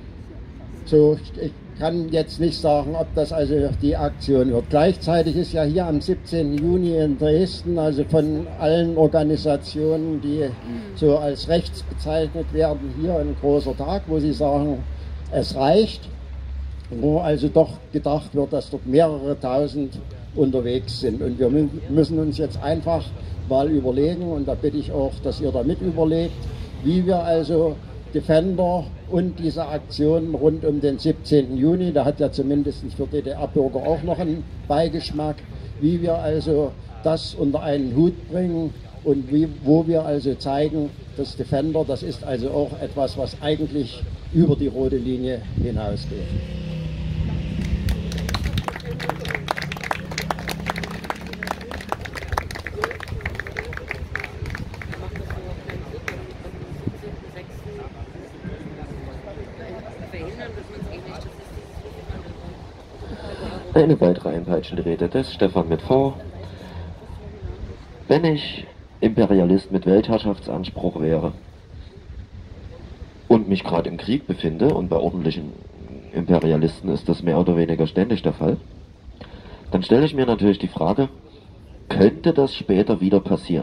Speaker 8: So, ich kann jetzt nicht sagen, ob das also die Aktion wird. Gleichzeitig ist ja hier am siebzehnten Juni in Dresden, also von allen Organisationen, die so als rechts bezeichnet werden, hier ein großer Tag, wo sie sagen, es reicht. Wo also doch gedacht wird, dass dort mehrere tausend unterwegs sind. Und wir müssen uns jetzt einfach mal überlegen, und da bitte ich auch, dass ihr da mit überlegt, wie wir also Defender und diese Aktionen rund um den siebzehnten Juni, da hat ja zumindest für D D R-Bürger auch noch einen Beigeschmack, wie wir also das unter einen Hut bringen und wie, wo wir also zeigen, dass Defender, das ist also auch etwas, was eigentlich über die rote Linie hinausgeht.
Speaker 9: Eine weitere Einpeitschenrede des Stefan mit V. Wenn ich Imperialist mit Weltherrschaftsanspruch wäre und mich gerade im Krieg befinde, und bei ordentlichen Imperialisten ist das mehr oder weniger ständig der Fall, dann stelle ich mir natürlich die Frage, könnte das später wieder passieren?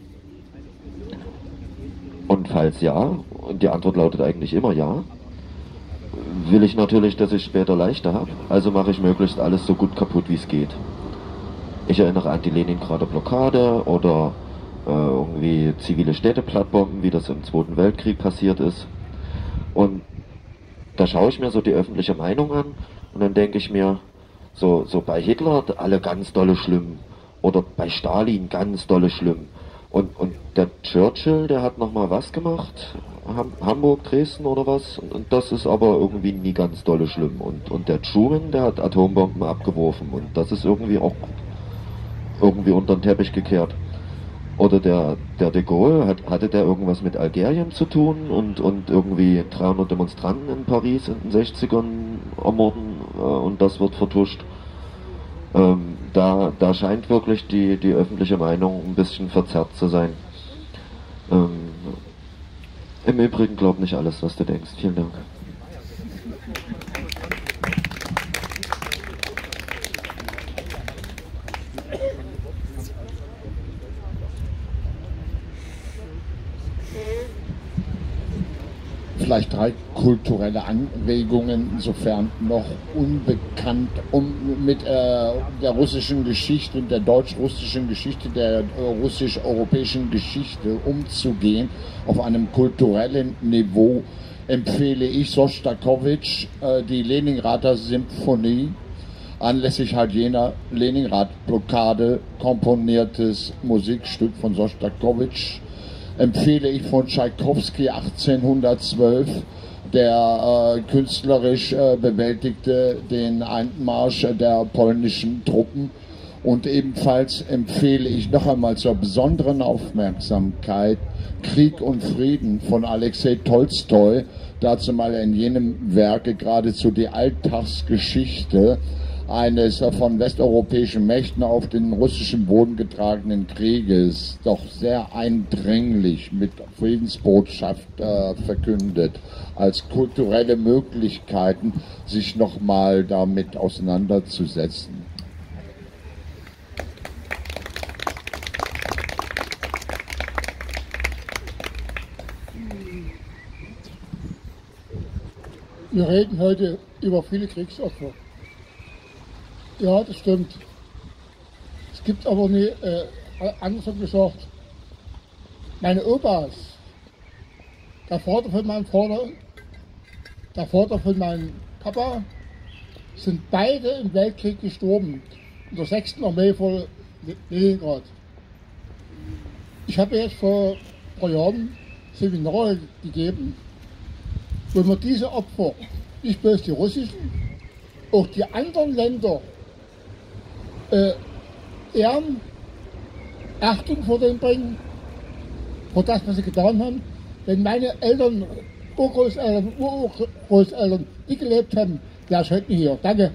Speaker 9: Und falls ja, und die Antwort lautet eigentlich immer ja, will ich natürlich, dass ich später leichter habe, also mache ich möglichst alles so gut kaputt, wie es geht. Ich erinnere an die Leningrader Blockade oder äh, irgendwie zivile Städteplattbomben, wie das im Zweiten Weltkrieg passiert ist. Und da schaue ich mir so die öffentliche Meinung an und dann denke ich mir, So, so bei Hitler alle ganz dolle schlimm. Oder bei Stalin ganz dolle schlimm. Und, und der Churchill, der hat nochmal was gemacht? Ham Hamburg, Dresden oder was? Und, und das ist aber irgendwie nie ganz dolle schlimm. Und, und der Truman, der hat Atombomben abgeworfen. Und das ist irgendwie auch irgendwie unter den Teppich gekehrt. Oder der, der de Gaulle, hat, hatte der irgendwas mit Algerien zu tun und, und irgendwie dreihundert Demonstranten in Paris in den sechzigern ermorden äh, und das wird vertuscht. Ähm, da, da scheint wirklich die, die öffentliche Meinung ein bisschen verzerrt zu sein. Ähm, Im Übrigen glaub nicht alles, was du denkst. Vielen Dank.
Speaker 4: Vielleicht drei kulturelle Anregungen, insofern noch unbekannt, um mit äh, der russischen Geschichte, der deutsch-russischen Geschichte, der äh, russisch-europäischen Geschichte umzugehen. Auf einem kulturellen Niveau empfehle ich Schostakowitsch äh, die Leningrader Symphonie, anlässlich halt jener Leningrad-Blockade komponiertes Musikstück von Schostakowitsch. Empfehle ich von Tschaikowski achtzehnhundertzwölf, der äh, künstlerisch äh, bewältigte den Einmarsch der polnischen Truppen. Und ebenfalls empfehle ich noch einmal zur besonderen Aufmerksamkeit Krieg und Frieden von Alexei Tolstoi, dazu mal in jenem Werke geradezu die Alltagsgeschichte eines von westeuropäischen Mächten auf den russischen Boden getragenen Krieges doch sehr eindringlich mit Friedensbotschaft äh, verkündet, als kulturelle Möglichkeiten, sich nochmal damit auseinanderzusetzen.
Speaker 10: Wir reden heute über viele Kriegsopfer. Ja, das stimmt. Es gibt aber nie, äh, andersrum gesagt, meine Opas, der Vater von meinem Vater, der Vater von meinem Papa, sind beide im Weltkrieg gestorben, in der sechsten Armee vor Leningrad. Ich habe jetzt vor ein paar Jahren Seminare gegeben, wo wir diese Opfer, nicht bloß die russischen, auch die anderen Länder, Äh, ehren, Achtung vor denen bringen, vor das, was sie getan haben. Wenn meine Eltern, Urgroßeltern, Urgroßeltern, die gelebt haben, wäre ich heute nicht hier. Danke.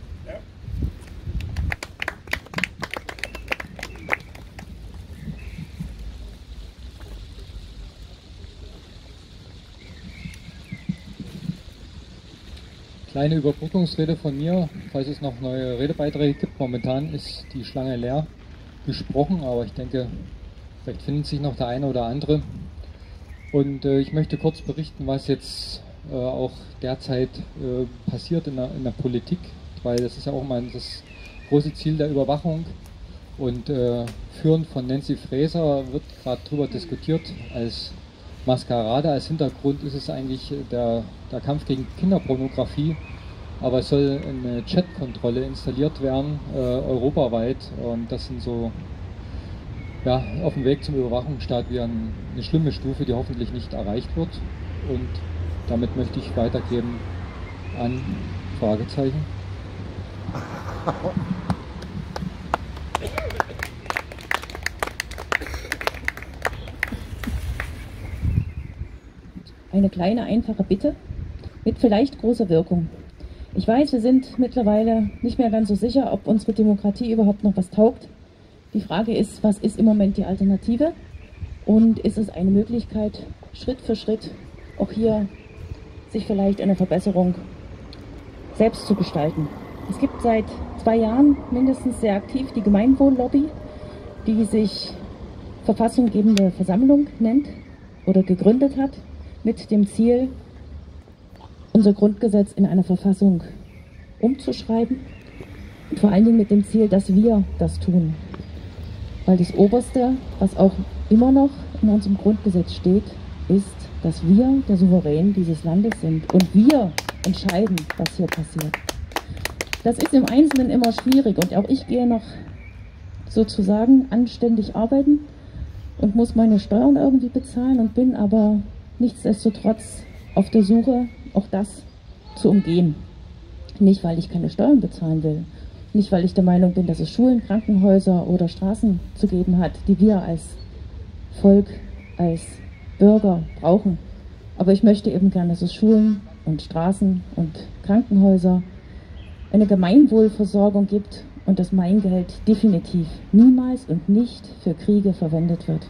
Speaker 3: Kleine Überbrückungsrede von mir, falls es noch neue Redebeiträge gibt. Momentan ist die Schlange leer gesprochen, aber ich denke, vielleicht findet sich noch der eine oder andere. Und äh, ich möchte kurz berichten, was jetzt äh, auch derzeit äh, passiert in der, in der Politik, weil das ist ja auch mal das große Ziel der Überwachung. Und äh, führend von Nancy Fraser wird gerade darüber diskutiert als Maskerade. Als Hintergrund ist es eigentlich der, der Kampf gegen Kinderpornografie, aber es soll eine Chatkontrolle installiert werden, äh, europaweit, und das sind so, ja, auf dem Weg zum Überwachungsstaat wie ein, eine schlimme Stufe, die hoffentlich nicht erreicht wird. Und damit möchte ich weitergeben an Fragezeichen.
Speaker 11: Eine kleine, einfache Bitte mit vielleicht großer Wirkung. Ich weiß, wir sind mittlerweile nicht mehr ganz so sicher, ob unsere Demokratie überhaupt noch was taugt. Die Frage ist, was ist im Moment die Alternative? Und ist es eine Möglichkeit, Schritt für Schritt auch hier sich vielleicht eine Verbesserung selbst zu gestalten? Es gibt seit zwei Jahren mindestens sehr aktiv die Gemeinwohl-Lobby, die sich Verfassunggebende Versammlung nennt oder gegründet hat, mit dem Ziel, unser Grundgesetz in einer Verfassung umzuschreiben und vor allen Dingen mit dem Ziel, dass wir das tun. Weil das Oberste, was auch immer noch in unserem Grundgesetz steht, ist, dass wir der Souverän dieses Landes sind und wir entscheiden, was hier passiert. Das ist im Einzelnen immer schwierig und auch ich gehe noch sozusagen anständig arbeiten und muss meine Steuern irgendwie bezahlen und bin aber nichtsdestotrotz auf der Suche, auch das zu umgehen. Nicht, weil ich keine Steuern bezahlen will, nicht, weil ich der Meinung bin, dass es Schulen, Krankenhäuser oder Straßen zu geben hat, die wir als Volk, als Bürger brauchen. Aber ich möchte eben gerne, dass es Schulen und Straßen und Krankenhäuser, eine Gemeinwohlversorgung gibt und dass mein Geld definitiv niemals und nicht für Kriege verwendet wird.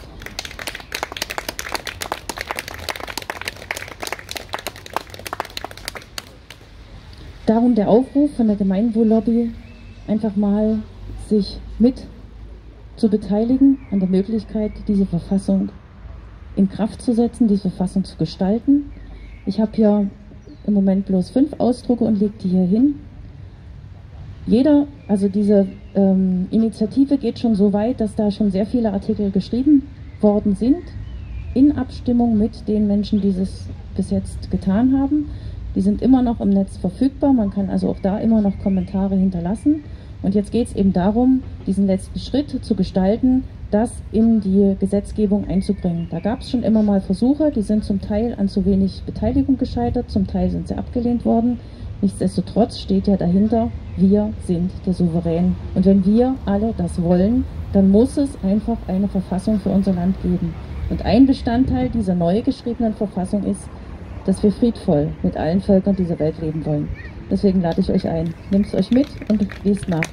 Speaker 11: Darum der Aufruf von der Gemeinwohl-Lobby, einfach mal sich mit zu beteiligen an der Möglichkeit, diese Verfassung in Kraft zu setzen, diese Verfassung zu gestalten. Ich habe hier im Moment bloß fünf Ausdrucke und lege die hier hin. Jeder, also diese ähm, Initiative geht schon so weit, dass da schon sehr viele Artikel geschrieben worden sind, in Abstimmung mit den Menschen, die es bis jetzt getan haben. Die sind immer noch im Netz verfügbar, man kann also auch da immer noch Kommentare hinterlassen. Und jetzt geht es eben darum, diesen letzten Schritt zu gestalten, das in die Gesetzgebung einzubringen. Da gab es schon immer mal Versuche, die sind zum Teil an zu wenig Beteiligung gescheitert, zum Teil sind sie abgelehnt worden. Nichtsdestotrotz steht ja dahinter, wir sind der Souverän. Und wenn wir alle das wollen, dann muss es einfach eine Verfassung für unser Land geben. Und ein Bestandteil dieser neu geschriebenen Verfassung ist, dass wir friedvoll mit allen Völkern dieser Welt leben wollen. Deswegen lade ich euch ein. Nehmt es euch mit und lest nach.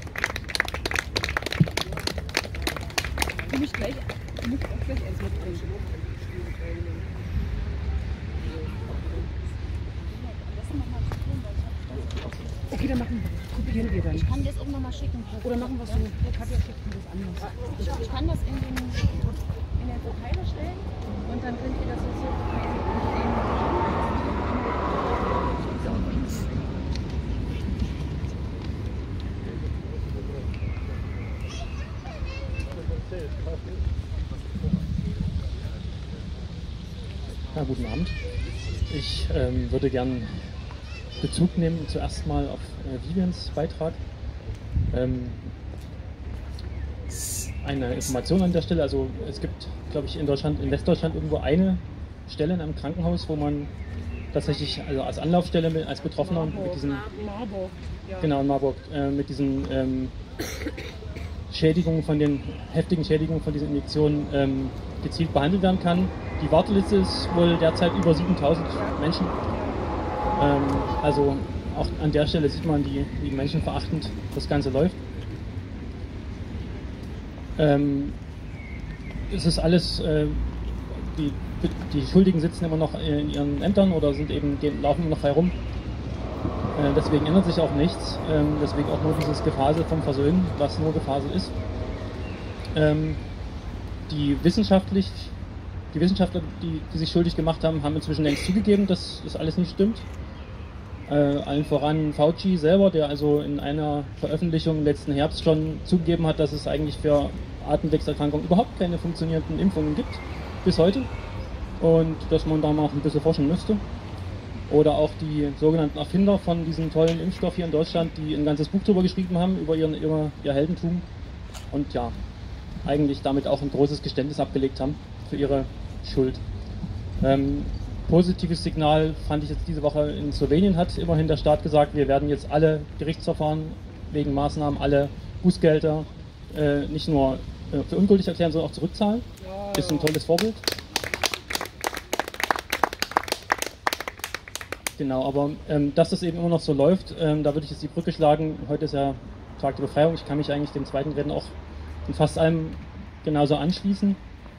Speaker 2: Du musst gleich, du musst auch gleich eins mitbringen. Okay, dann machen wir, kopieren wir dann.
Speaker 12: Ich kann das auch nochmal schicken.
Speaker 2: Oder machen wir es so. Katja schickt mir das anders.
Speaker 12: Ich, ich kann das in den, in den Verteiler stellen und dann könnt ihr das jetzt so
Speaker 13: Ja, guten Abend. Ich ähm, würde gern Bezug nehmen zuerst mal auf äh, Vivians Beitrag. Ähm, eine Information an der Stelle, also es gibt, glaube ich, in Deutschland, in Westdeutschland irgendwo eine Stelle in einem Krankenhaus, wo man tatsächlich, also als Anlaufstelle mit, als Betroffener
Speaker 2: Marburg,
Speaker 13: mit diesen,
Speaker 2: Marburg, ja.
Speaker 13: genau in Marburg, äh, mit diesen ähm, Schädigungen von den heftigen Schädigungen von diesen Injektionen ähm, gezielt behandelt werden kann. Die Warteliste ist wohl derzeit über siebentausend Menschen. Ähm, also auch an der Stelle sieht man, wie, wie menschenverachtend das Ganze läuft. Ähm, es ist alles, äh, die, die Schuldigen sitzen immer noch in ihren Ämtern oder sind eben, die laufen immer noch frei rum. Äh, deswegen ändert sich auch nichts. Ähm, deswegen auch nur dieses Gefasel vom Versöhnen, was nur Gefasel ist. Ähm, die wissenschaftlich Die Wissenschaftler, die, die sich schuldig gemacht haben, haben inzwischen längst zugegeben, dass das alles nicht stimmt. Äh, allen voran Fauci selber, der also in einer Veröffentlichung letzten Herbst schon zugegeben hat, dass es eigentlich für Atemwegserkrankungen überhaupt keine funktionierenden Impfungen gibt, bis heute. Und dass man da noch ein bisschen forschen müsste. Oder auch die sogenannten Erfinder von diesem tollen Impfstoff hier in Deutschland, die ein ganzes Buch darüber geschrieben haben, über ihren, ihr, ihr Heldentum. Und ja, eigentlich damit auch ein großes Geständnis abgelegt haben für ihre Schuld. Ähm, positives Signal fand ich jetzt diese Woche in Slowenien, hat immerhin der Staat gesagt, wir werden jetzt alle Gerichtsverfahren wegen Maßnahmen, alle Bußgelder äh, nicht nur äh, für ungültig erklären, sondern auch zurückzahlen. Ist ein tolles Vorbild. Genau, aber ähm, dass das eben immer noch so läuft, ähm, da würde ich jetzt die Brücke schlagen. Heute ist ja Tag der Befreiung. Ich kann mich eigentlich dem zweiten Redner auch in fast allem genauso anschließen.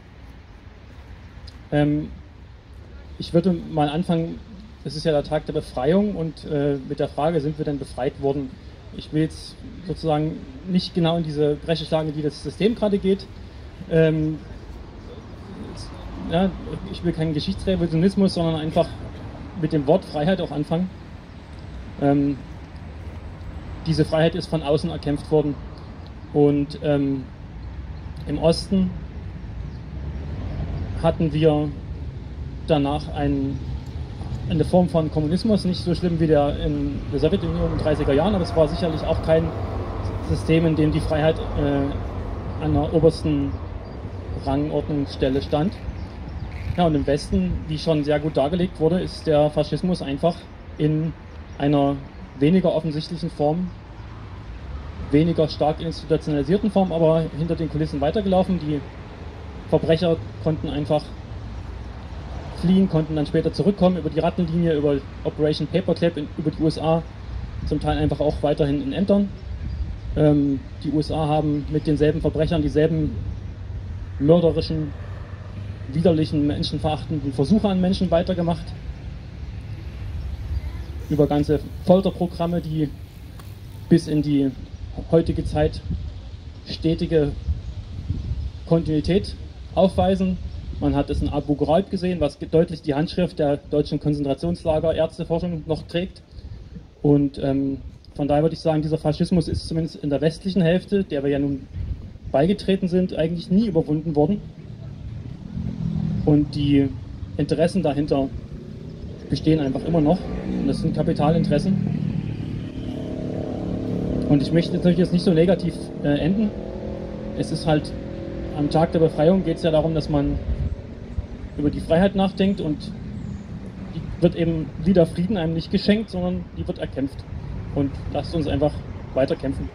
Speaker 13: Ähm, ich würde mal anfangen, es ist ja der Tag der Befreiung und äh, mit der Frage, sind wir denn befreit worden? Ich will jetzt sozusagen nicht genau in diese Bresche schlagen, wie das System gerade geht. Ähm, ja, ich will keinen Geschichtsrevisionismus, sondern einfach mit dem Wort Freiheit auch anfangen. Ähm, diese Freiheit ist von außen erkämpft worden und ähm, im Osten hatten wir danach einen eine Form von Kommunismus, nicht so schlimm wie der in der Sowjetunion in den dreißiger Jahren, aber es war sicherlich auch kein System, in dem die Freiheit äh, an der obersten Rangordnungsstelle stand. Ja, und im Westen, wie schon sehr gut dargelegt wurde, ist der Faschismus einfach in einer weniger offensichtlichen Form, weniger stark institutionalisierten Form, aber hinter den Kulissen weitergelaufen. Die Verbrecher konnten einfach fliehen, konnten dann später zurückkommen über die Rattenlinie, über Operation Paperclip, in, über die U S A, zum Teil einfach auch weiterhin in Ämtern. Ähm, die U S A haben mit denselben Verbrechern dieselben mörderischen, widerlichen, menschenverachtenden Versuche an Menschen weitergemacht. Über ganze Folterprogramme, die bis in die heutige Zeit stetige Kontinuität aufweisen. Man hat es in Abu Ghraib gesehen, was deutlich die Handschrift der deutschen Konzentrationslager Ärzteforschung noch trägt. Und ähm, von daher würde ich sagen, dieser Faschismus ist zumindest in der westlichen Hälfte, der wir ja nun beigetreten sind, eigentlich nie überwunden worden. Und die Interessen dahinter bestehen einfach immer noch. Und das sind Kapitalinteressen. Und ich möchte natürlich jetzt nicht so negativ äh, enden. Es ist halt, am Tag der Befreiung geht es ja darum, dass man über die Freiheit nachdenkt, und die wird eben wieder Frieden einem nicht geschenkt, sondern die wird erkämpft. Und lasst uns einfach weiter kämpfen.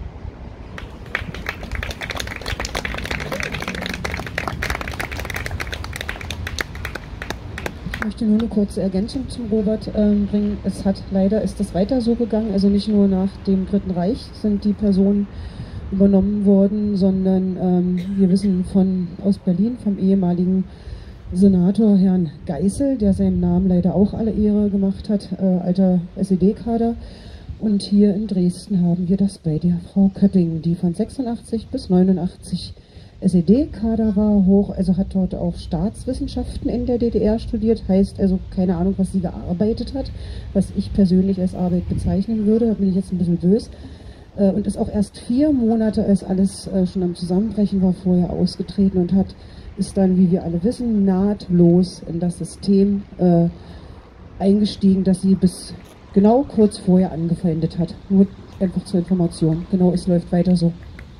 Speaker 2: Ich möchte nur eine kurze Ergänzung zum Robert ähm, bringen. Es hat leider, ist das weiter so gegangen, also nicht nur nach dem Dritten Reich sind die Personen übernommen worden, sondern ähm, wir wissen von aus Berlin vom ehemaligen Senator Herrn Geißel, der seinem Namen leider auch alle Ehre gemacht hat, äh, alter S E D-Kader. Und hier in Dresden haben wir das bei der Frau Köpping, die von sechsundachtzig bis neunundachtzig S E D-Kader war, hoch, also hat dort auch Staatswissenschaften in der D D R studiert, heißt also keine Ahnung, was sie gearbeitet hat, was ich persönlich als Arbeit bezeichnen würde, da bin ich jetzt ein bisschen böse. Und ist auch erst vier Monate, als alles schon am Zusammenbrechen war, vorher ausgetreten und hat, ist dann, wie wir alle wissen, nahtlos in das System äh, eingestiegen, das sie bis genau kurz vorher angefeindet hat. Nur einfach zur Information. Genau, es läuft weiter so.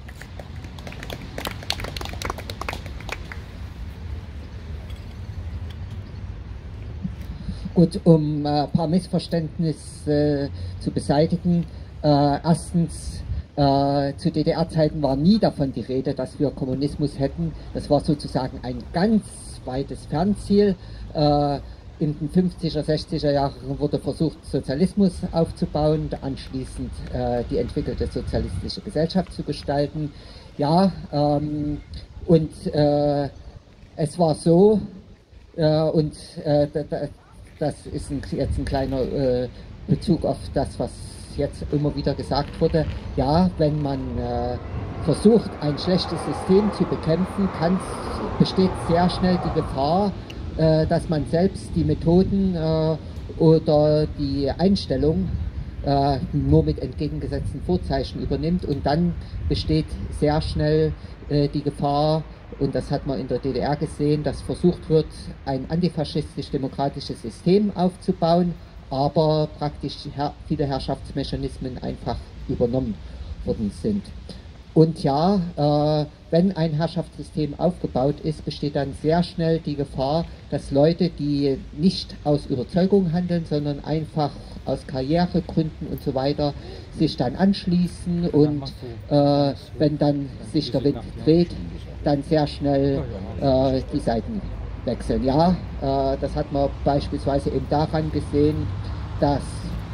Speaker 6: Gut, um ein äh, paar Missverständnisse äh, zu beseitigen. Äh, erstens, äh, zu D D R-Zeiten war nie davon die Rede, dass wir Kommunismus hätten. Das war sozusagen ein ganz weites Fernziel. Äh, in den fünfziger, sechziger Jahren wurde versucht, Sozialismus aufzubauen, anschließend äh, die entwickelte sozialistische Gesellschaft zu gestalten. Ja, ähm, und äh, es war so, äh, und äh, das ist ein, jetzt ein kleiner äh, Bezug auf das, was jetzt immer wieder gesagt wurde. Ja, wenn man äh, versucht, ein schlechtes System zu bekämpfen, besteht sehr schnell die Gefahr, äh, dass man selbst die Methoden äh, oder die Einstellung äh, nur mit entgegengesetzten Vorzeichen übernimmt, und dann besteht sehr schnell äh, die Gefahr, und das hat man in der D D R gesehen, dass versucht wird, ein antifaschistisch-demokratisches System aufzubauen, aber praktisch her viele Herrschaftsmechanismen einfach übernommen worden sind. Und ja, äh, wenn ein Herrschaftssystem aufgebaut ist, besteht dann sehr schnell die Gefahr, dass Leute, die nicht aus Überzeugung handeln, sondern einfach aus Karrieregründen und so weiter, sich dann anschließen, und äh, wenn dann sich der Wind dreht, dann sehr schnell äh, die Seiten wechseln. Ja, äh, das hat man beispielsweise eben daran gesehen, dass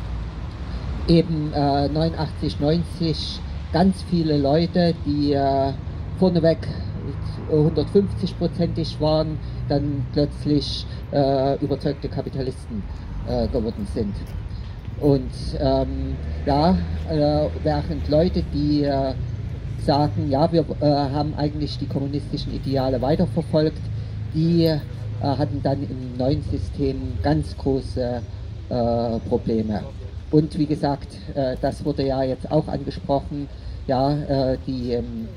Speaker 6: eben äh, neunundachtzig, neunzig ganz viele Leute, die äh, vorneweg hundertfünfzig-prozentig waren, dann plötzlich äh, überzeugte Kapitalisten äh, geworden sind. Und ähm, ja, äh, während Leute, die äh, sagen, ja, wir äh, haben eigentlich die kommunistischen Ideale weiterverfolgt, die äh, hatten dann im neuen System ganz große äh, Probleme. Und wie gesagt, äh, das wurde ja jetzt auch angesprochen, ja, äh, die, ähm,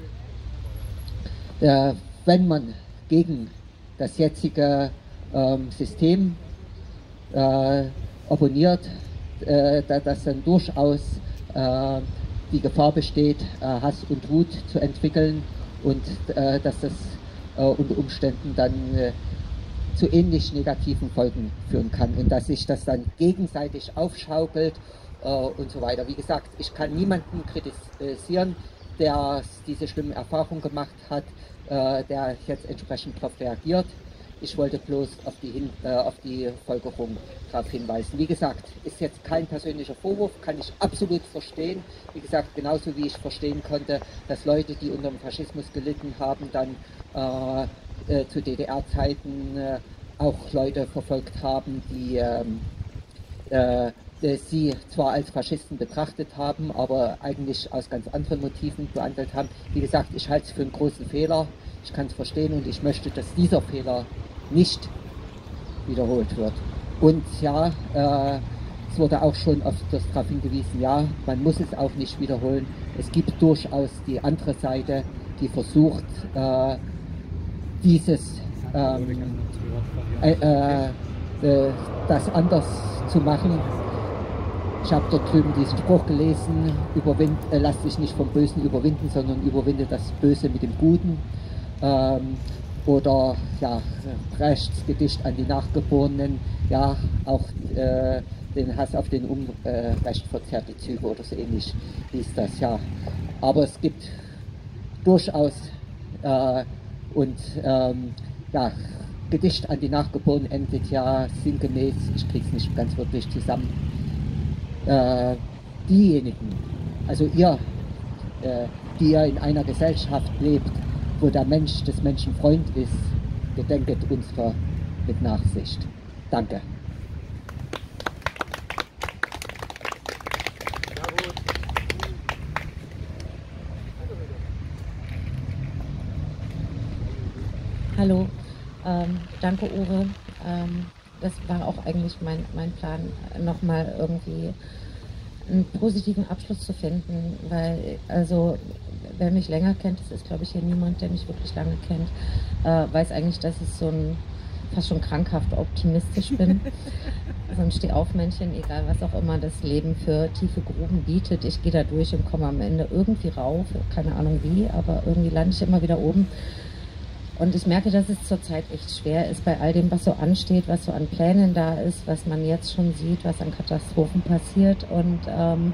Speaker 6: äh, wenn man gegen das jetzige ähm, System äh, opponiert, äh, dass dann durchaus äh, die Gefahr besteht, äh, Hass und Wut zu entwickeln und äh, dass das äh, unter Umständen dann äh, zu ähnlich negativen Folgen führen kann und dass sich das dann gegenseitig aufschaukelt äh, und so weiter. Wie gesagt, ich kann niemanden kritisieren, der diese schlimmen Erfahrungen gemacht hat, äh, der jetzt entsprechend darauf reagiert. Ich wollte bloß auf die, Hin äh, auf die Folgerung darauf hinweisen. Wie gesagt, ist jetzt kein persönlicher Vorwurf, kann ich absolut verstehen. Wie gesagt, genauso wie ich verstehen konnte, dass Leute, die unter dem Faschismus gelitten haben, dann äh, äh, zu D D R-Zeiten äh, auch Leute verfolgt haben, die ähm, äh, sie zwar als Faschisten betrachtet haben, aber eigentlich aus ganz anderen Motiven behandelt haben. Wie gesagt, ich halte es für einen großen Fehler. Ich kann es verstehen und ich möchte, dass dieser Fehler nicht wiederholt wird. Und ja, äh, es wurde auch schon öfters darauf hingewiesen, ja, man muss es auch nicht wiederholen. Es gibt durchaus die andere Seite, die versucht, äh, dieses ähm, äh, äh, das anders zu machen. Ich habe dort drüben diesen Spruch gelesen, überwind, äh, lass dich nicht vom Bösen überwinden, sondern überwinde das Böse mit dem Guten. Ähm, oder ja, Brechts Gedicht an die Nachgeborenen, ja, auch äh, den Hass auf den Unrecht verzerrte Züge oder so ähnlich hieß das, ja. Aber es gibt durchaus äh, und ähm, ja, Gedicht an die Nachgeborenen endet ja sinngemäß, ich krieg's nicht ganz wirklich zusammen, äh, diejenigen, also ihr, äh, die ihr in einer Gesellschaft lebt, wo der Mensch des Menschen Freund ist, gedenket unserer mit Nachsicht. Danke.
Speaker 14: Hallo, ähm, danke Uwe. Ähm, das war auch eigentlich mein, mein Plan, nochmal irgendwie einen positiven Abschluss zu finden, weil, also, wer mich länger kennt, das ist, glaube ich, hier niemand, der mich wirklich lange kennt, äh, weiß eigentlich, dass ich so ein fast schon krankhaft optimistisch bin. So ein Stehaufmännchen, egal was auch immer das Leben für tiefe Gruben bietet. Ich gehe da durch und komme am Ende irgendwie rauf, keine Ahnung wie, aber irgendwie lande ich immer wieder oben. Und ich merke, dass es zurzeit echt schwer ist bei all dem, was so ansteht, was so an Plänen da ist, was man jetzt schon sieht, was an Katastrophen passiert. Und ähm,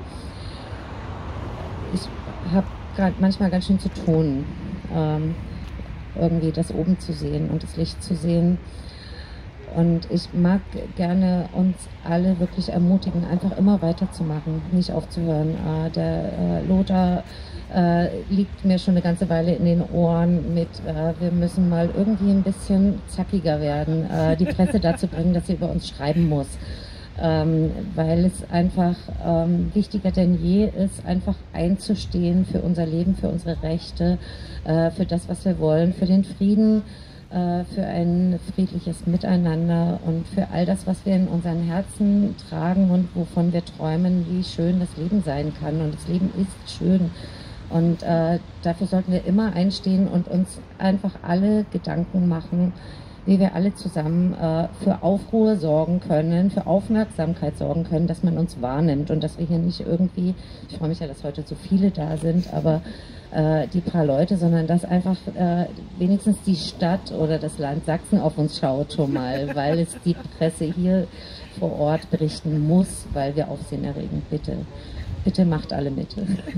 Speaker 14: ich habe gerade manchmal ganz schön zu tun, ähm, irgendwie das oben zu sehen und das Licht zu sehen. Und ich mag gerne uns alle wirklich ermutigen, einfach immer weiterzumachen, nicht aufzuhören. Äh, der äh, Lothar äh, liegt mir schon eine ganze Weile in den Ohren mit, äh, wir müssen mal irgendwie ein bisschen zackiger werden, äh, die Presse dazu bringen, dass sie über uns schreiben muss. Ähm, weil es einfach ähm, wichtiger denn je ist, einfach einzustehen für unser Leben, für unsere Rechte, äh, für das, was wir wollen, für den Frieden, äh, für ein friedliches Miteinander und für all das, was wir in unseren Herzen tragen und wovon wir träumen, wie schön das Leben sein kann. Und das Leben ist schön. Und äh, dafür sollten wir immer einstehen und uns einfach alle Gedanken machen, wie wir alle zusammen äh, für Aufruhr sorgen können, für Aufmerksamkeit sorgen können, dass man uns wahrnimmt und dass wir hier nicht irgendwie, ich freue mich ja, dass heute so viele da sind, aber äh, die paar Leute, sondern dass einfach äh, wenigstens die Stadt oder das Land Sachsen auf uns schaut schon mal, weil es die Presse hier vor Ort berichten muss, weil wir Aufsehen erregen. Bitte, bitte macht alle mit.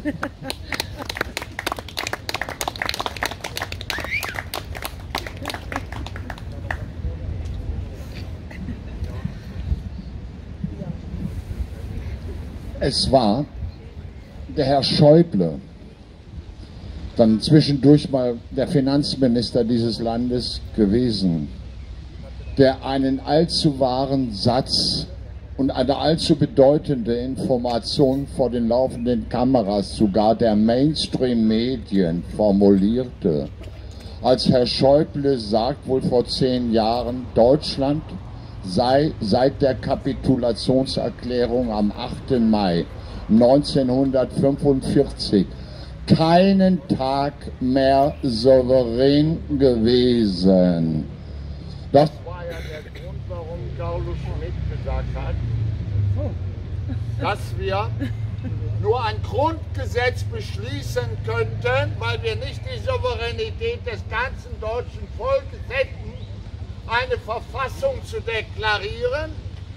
Speaker 4: Es war der Herr Schäuble, dann zwischendurch mal der Finanzminister dieses Landes gewesen, der einen allzu wahren Satz und eine allzu bedeutende Information vor den laufenden Kameras sogar der Mainstream-Medien formulierte. Als Herr Schäuble sagt, wohl vor zehn Jahren, Deutschland sei seit der Kapitulationserklärung am achten Mai neunzehnhundertfünfundvierzig keinen Tag mehr souverän gewesen. Das war ja der Grund, warum Carlo Schmitt gesagt hat,
Speaker 15: dass wir nur ein Grundgesetz beschließen könnten, weil wir nicht die Souveränität des ganzen deutschen Volkes hätten, eine Verfassung zu deklarieren.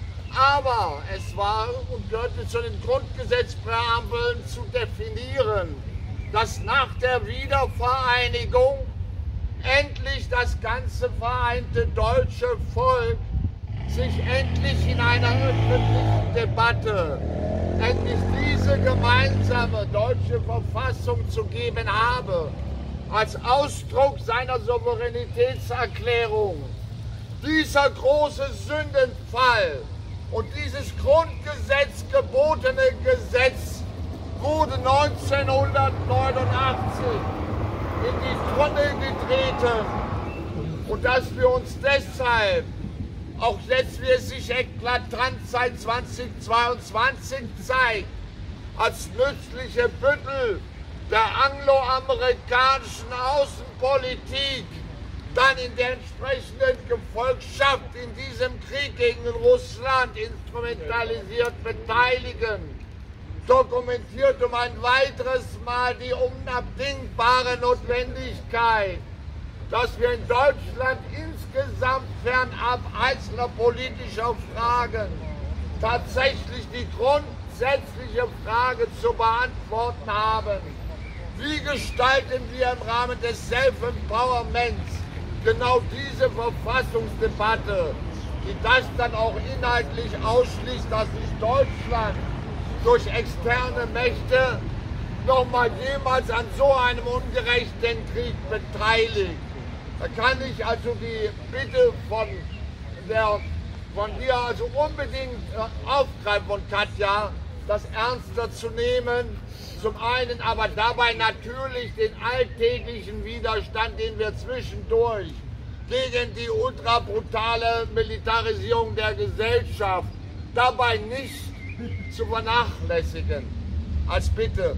Speaker 15: Aber es war und gehörte zu den Grundgesetzpräambeln zu definieren, dass nach der Wiedervereinigung endlich das ganze vereinte deutsche Volk sich endlich in einer öffentlichen Debatte endlich diese gemeinsame deutsche Verfassung zu geben habe, als Ausdruck seiner Souveränitätserklärung. Dieser große Sündenfall und dieses Grundgesetz gebotene Gesetz wurde neunzehnhundertneunundachtzig in die Tonne getreten und dass wir uns deshalb, auch jetzt wie es sich eklatant seit zweitausendzweiundzwanzig zeigt, als nützliche Büttel der angloamerikanischen Außenpolitik dann in der entsprechenden Gefolgschaft in diesem Krieg gegen Russland instrumentalisiert beteiligen, dokumentiert um ein weiteres Mal die unabdingbare Notwendigkeit, dass wir in Deutschland insgesamt fernab einzelner politischer Fragen tatsächlich die grundsätzliche Frage zu beantworten haben: Wie gestalten wir im Rahmen des Self-Empowerments genau diese Verfassungsdebatte, die das dann auch inhaltlich ausschließt, dass sich Deutschland durch externe Mächte nochmal jemals an so einem ungerechten Krieg beteiligt. Da kann ich also die Bitte von, der, von dir also unbedingt aufgreifen, von Katja, das ernster zu nehmen. Zum einen aber dabei natürlich den alltäglichen Widerstand, den wir zwischendurch gegen die ultrabrutale Militarisierung der Gesellschaft dabei nicht zu vernachlässigen. Als Bitte.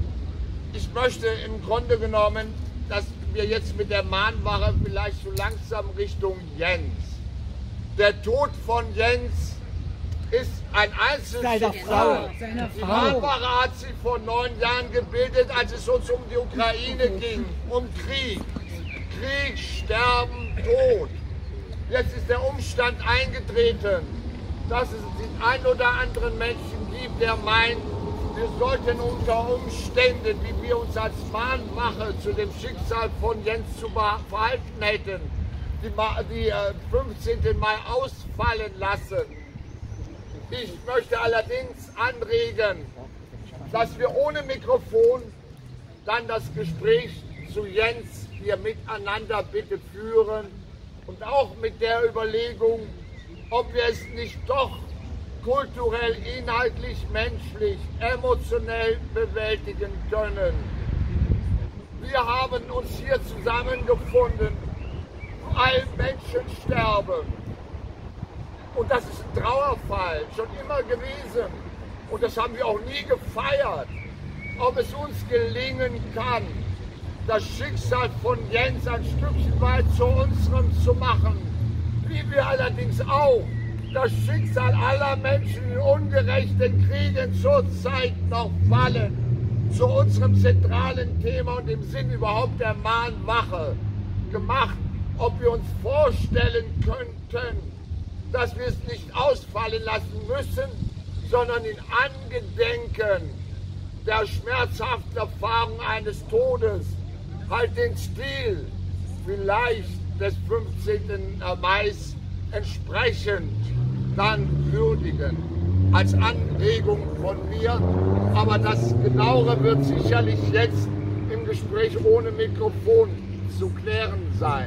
Speaker 15: Ich möchte im Grunde genommen, dass wir jetzt mit der Mahnwache vielleicht so langsam Richtung Jens. Der Tod von Jens ist ein Einzelschicksal. Die Mahnwache hat sich vor neun Jahren gebildet, als es uns um die Ukraine ging, um Krieg. Krieg, Sterben, Tod. Jetzt ist der Umstand eingetreten, dass es den ein oder anderen Menschen gibt, der meint, wir sollten unter Umständen, wie wir uns als Mahnwache zu dem Schicksal von Jens zu verhalten hätten, die, die äh, fünfzehnten Mai ausfallen lassen. Ich möchte allerdings anregen, dass wir ohne Mikrofon dann das Gespräch zu Jens hier miteinander bitte führen und auch mit der Überlegung, ob wir es nicht doch kulturell, inhaltlich, menschlich, emotionell bewältigen können. Wir haben uns hier zusammengefunden, weil Menschen sterben. Und das ist ein Trauerfall, schon immer gewesen. Und das haben wir auch nie gefeiert. Ob es uns gelingen kann, das Schicksal von Jens ein Stückchen weit zu unserem zu machen, wie wir allerdings auch das Schicksal aller Menschen in ungerechten Kriegen zurzeit noch fallen, zu unserem zentralen Thema und im Sinn überhaupt der Mahnwache gemacht, ob wir uns vorstellen könnten, dass wir es nicht ausfallen lassen müssen, sondern in Angedenken der schmerzhaften Erfahrung eines Todes halt den Stil vielleicht des fünfzehnten Mai entsprechend dann würdigen. Als Anregung von mir, aber das Genauere wird sicherlich jetzt im Gespräch ohne Mikrofon zu klären sein.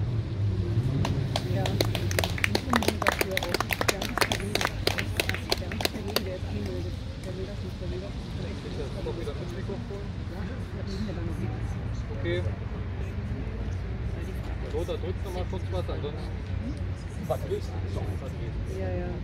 Speaker 15: Ja.
Speaker 3: Okay. Lothar, drückt noch mal kurz was, ansonsten. Was willst du? Ja, ja.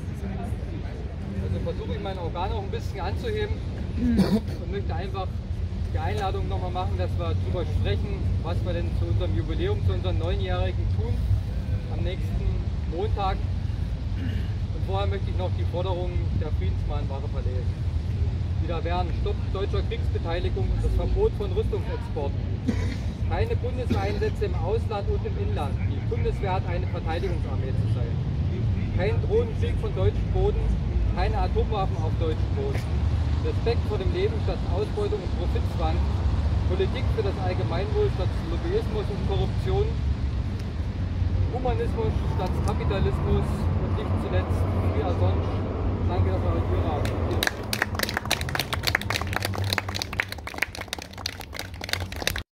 Speaker 3: Also versuche ich meine Organe auch ein bisschen anzuheben und möchte einfach die Einladung nochmal machen, dass wir darüber sprechen, was wir denn zu unserem Jubiläum, zu unserem Neunjährigen tun, am nächsten Montag. Und Und vorher möchte ich noch die Forderungen der Friedensmahnwache verlesen. Die da wären Stopp deutscher Kriegsbeteiligung und das Verbot von Rüstungsexporten. Keine Bundeseinsätze im Ausland und im Inland. Die Bundeswehr hat eine Verteidigungsarmee zu sein. Kein Drohnenkrieg von deutschem Boden, keine Atomwaffen auf deutschem Boden. Respekt vor dem Leben statt Ausbeutung und Profitzwang. Politik für das Allgemeinwohl statt Lobbyismus und Korruption. Humanismus statt Kapitalismus und nicht zuletzt Free